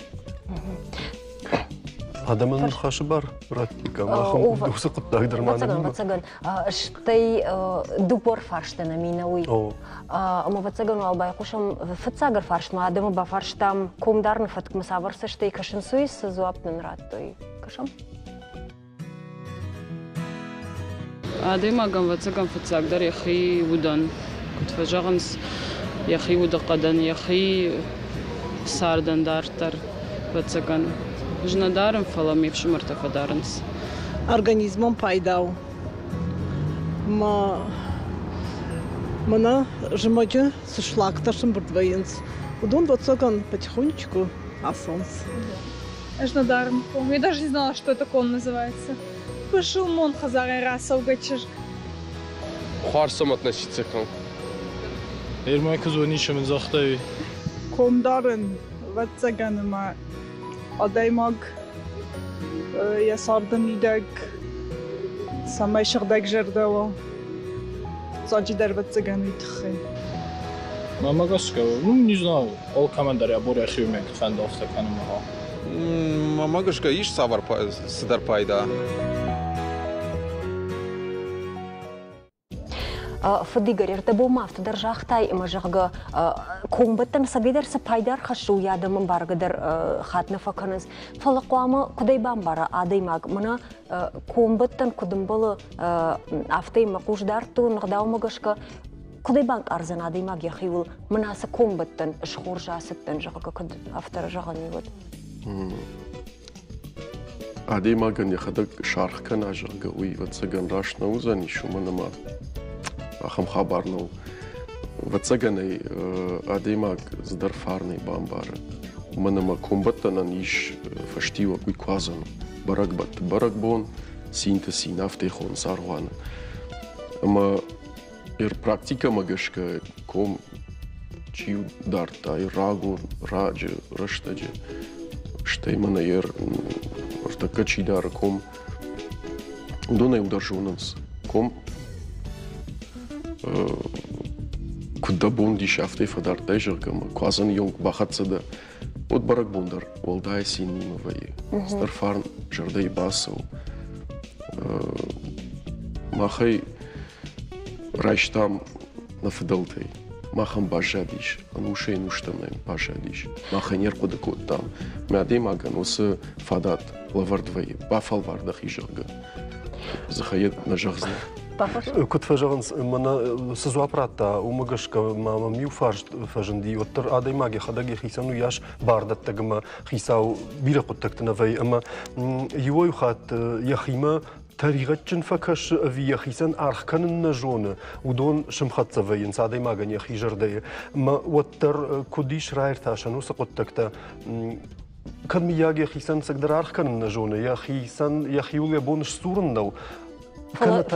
A: адамын хашы бар практика махан дусы кыттагдыр манам
B: вацаган штай дупор фарштана минауи ама вацаган албай кушам фацагар фарштма адамы ба фарштам комдарны фатк масаварса штай кашын суис зуаптын раттой кашам
R: адема гамвацаган фацагдар яхи удан кутфажаганс яхи удaqadan яхи сардан дартар вацаган жнадарым фалами вшмарта фадарнс
J: организмом пайдау мана жмаджа сошлакташым бурдвоенс удон вацаган потихонечку асонс
S: жнадарым я даже не знала что это ком называется пошел мон хазарай расов гачер
T: харсом относиться к
O: Ермай кызонишем захтай
S: комдарын вацаганыма адаймаг я сардан идак самай шырдаг жердево заджидар вацаган витхи
O: мамагаска не знаю ол командар я боря химек фандовста канама
T: мамагашка иш савар садар пайда
B: Фадигар ердабу мафты даржахтай имажага комбаттан сабидар сапайдар хашу ядамын баргадар хатна факаныз фалақуамы кудайбан бара адаймаг мына комбаттан кудымбалы афтай мақуждар ту нағдаумагашка кудайбан арзан адаймаг яхиул мынасы комбаттан шхур жасыттан жага куд автар жага невод
Q: Адемаган яхадак шархкан ажага уи вацаган рашнаузани шуманама ахам хабарнау вацаганай адемаг здарфарный бамбара манама комбаттанан иш фаштива уи квазан баракбон синтеси нафтехон сарвана ама практика магашка ком чиу дарта и рагу раджи раштаджи штеймана така чидар ком удонай ударжунанс ком куда бонди шафте фадар тайжергама квазан йонг бахатсада от барак бондар волдай синимавай старфарн жардей басов махай райштам на фидалтей махам бажадиш анушей нуштамнай бажадиш маханер кудакот там мадемаган осы фадат лавардвай бафал вардах ижарга захает на жахзна
A: كنت فجرنس من سزوا براتا ومجش ما ميو فجندي وتر آدي ماجي خداجي خيسانو ياش باردت تجمع خيساو بيرق تكتنا في أما يوي خات يخيمة تاريخن فكش في خيسان أرخكن النجون ودون شمخت سفين سادي ماجن يخي جردي ما وتر كوديش راير تاشنو سقط تكتا كان مياجي خيسان سقدر أرخكن النجون يا خيسان يخيولي بونش سورن دو كانت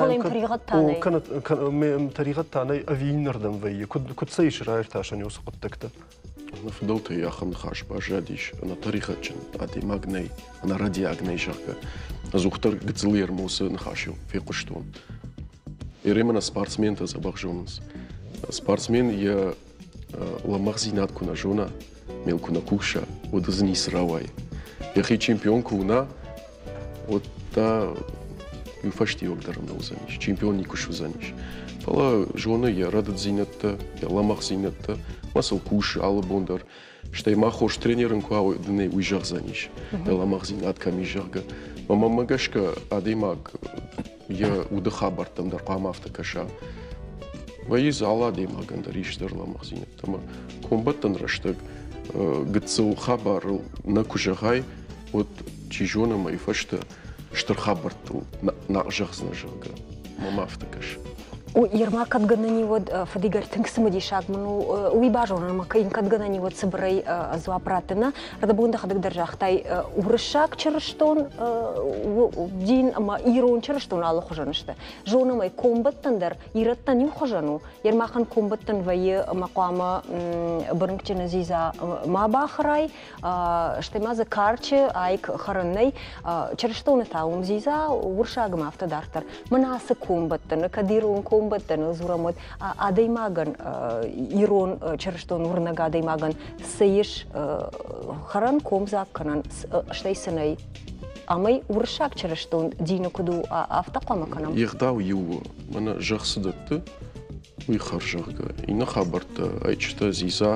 A: طريقة تاني أفين نردم في كنت سيش راير تاشن يوسق التكتة
Q: أنا فضلت يا أخم خاش باجاديش أنا طريقة جن أدي ماغني أنا ردي أغني شاكا أزوختر قتلير موسى نخاشيو في قشتون إريمنا سبارتسمين تزبخ جونس سبارتسمين يا لمغزينات كنا جونا ميل كنا كوشا ودزني سراواي يخي чемпион كونا وتا يفشتي يقدر نوزانيش чемпион никуш узаниш فلا جونا يا ردت زينتا يا لمغ زينتا مسل كوش على بوندر شتي ما خوش тренерن كوا دني ويجر زانيش يا لمغ زينات كميجرغا ماما ماغاشكا اديماغ يا ود خبر там در قامافتا كشا ويز على اديماغ اندريش در لمغ زينتا ما комбаттан раштаг гцу хабар накужагай вот чижона май фашта штыр хабарту на жахзна жага мама автакаш
B: У Ерма кадганани вот фадигар тыңсымы дишак мыну уй бажона макаин кадганани вот сыбрай зуа пратына рада бунда хадыгдар жахтай урышак чырыштон дин ама ирон чырыштон алы хожанышты жона май комбаттандар ираттан ю хожану Ермахан комбаттан вайы мақама бұрынкчыны зиза ма бахрай штаймазы карчы айк хараннай чырыштоны таун зиза уршагым автодартар манасы комбаттаны кадирон комбаттаны зурамот адаймаган ирон чырыштон урнага адаймаган сейиш харан комзакканан штайсынай амай уршак чырыштон дина куду автақамаканам
Q: Иғдау ю мана жақсыдатты уй харжарга ина хабарта айчта зиза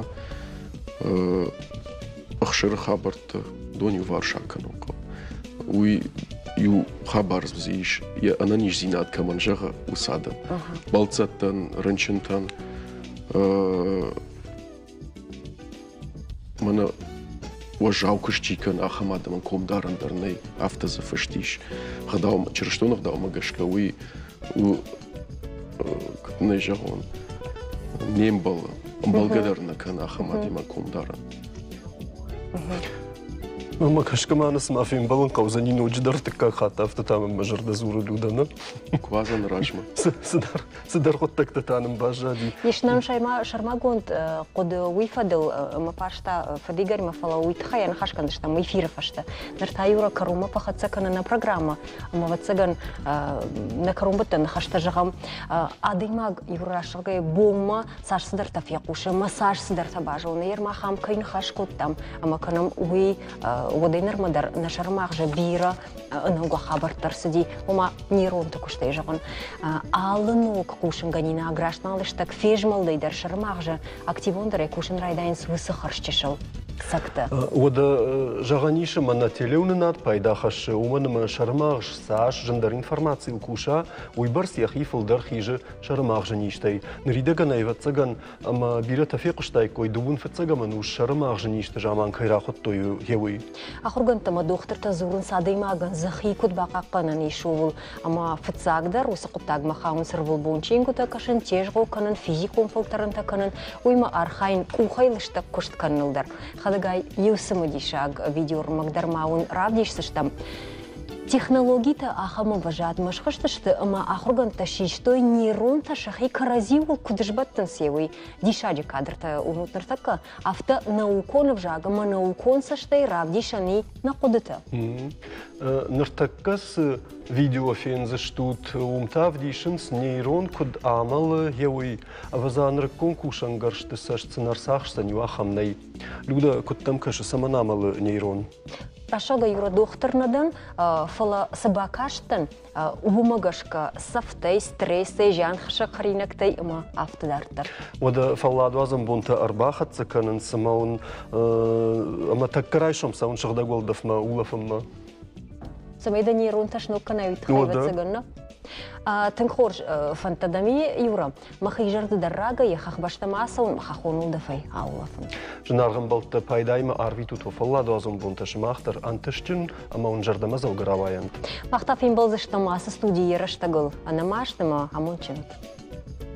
Q: ахшыр хабарта доню варшаканука уй ю хабар зиш я ананиш зинат каманжага усада балцаттан ранчынтан мана уважаукаш чикан ахамадаман комдарандарнай автоза фаштиш хадау чырыштонов дау магашка уй не жагон нембал благодарна кан ахамадима комдаран
A: ما كاش كمان اسمع فين بالون قوزنين وجدرت كاخات افتتام مجر دزور لودنا
Q: كوازن راجما
A: سدر قطك تتانم باجادي
B: يشنام شرما قلت قد ويفدل ما فاشتا فديجر ما فلا ويتخيل نخاش كندش تام ويفير فاشتا نرتايورا كروما فخد سكن на программа ما ватсаган на кромбата нахаш тажагам адимаг юрашга бомма саш сдар тафякуша массаж сдар табажо нерма хам кайн хаш коттам ама канам уи ودينر مدر نشر ماغجة بيرة أنه خبر ترسدي وما نيرون تكوشتي جغن آلنو كوشن غنينا أغراشنا لشتك فيجمال ديدر شر ماغجة أكتيفون در يكوشن رايداين سوسخرش تشل сакта.
A: Ода жағанишы мана телеунынат пайдахашы уманыма шармағыш саш жындар информации укуша уйбар сияхи фылдар хижы шармақ жыништай. Нрида ганай ватсаган ама бира тафеқыштай кой дубун фатсагаман уж шармақ жыништы жаман кайрақыт тойу хевуй.
B: Ахургантама доқтырта зурын садаймаган захи кут бақақпанан ишувыл. Ама фатсагдар усы құттаг махаун сырвыл бончингута кашын тежғу канын физикум фылтарынта канын уйма архайн кухайлышта кушт канылдар. Хадагай юсымы дишаг видеор магдармаун равдишсыштам. Технологита ахама важат машхаштышты, ама ахурганта шиштой нейрон ташахи каразивул кудышбаттан севый. Дишади кадрта унутнартака, авто науконов жагама наукон саштай равдишани накудыта.
A: Нартаккас видеофензы штут умтавдишинс нейрон куд амал хевуй. Авазанр конкушан гаршты сашцы нарсахшсан юахамнай. Люда куттам кашы саманамал нейрон.
B: Ашага юра докторнадан фала сабакаштан убумагашка сафтай стрессы жанхша харинактай ама автодартар.
A: Ода фалладвазам бунта арбахат цаканын самаун ама таккарайшом саун шагдаголдафма улафамма.
B: Самайда нейрон ташно канавит хайвацаганна. Тынхорж фантадами юра махижарды даррага яхах баштамасаун махахонул дафай аулафын.
A: Жынарғын балты пайдайма арвиту тофалладвазам бунта шымахтар антышчын ама он жардамазал гараваянт.
B: Махтафин балзыштамасы студии раштагыл, анамаштыма амончынт.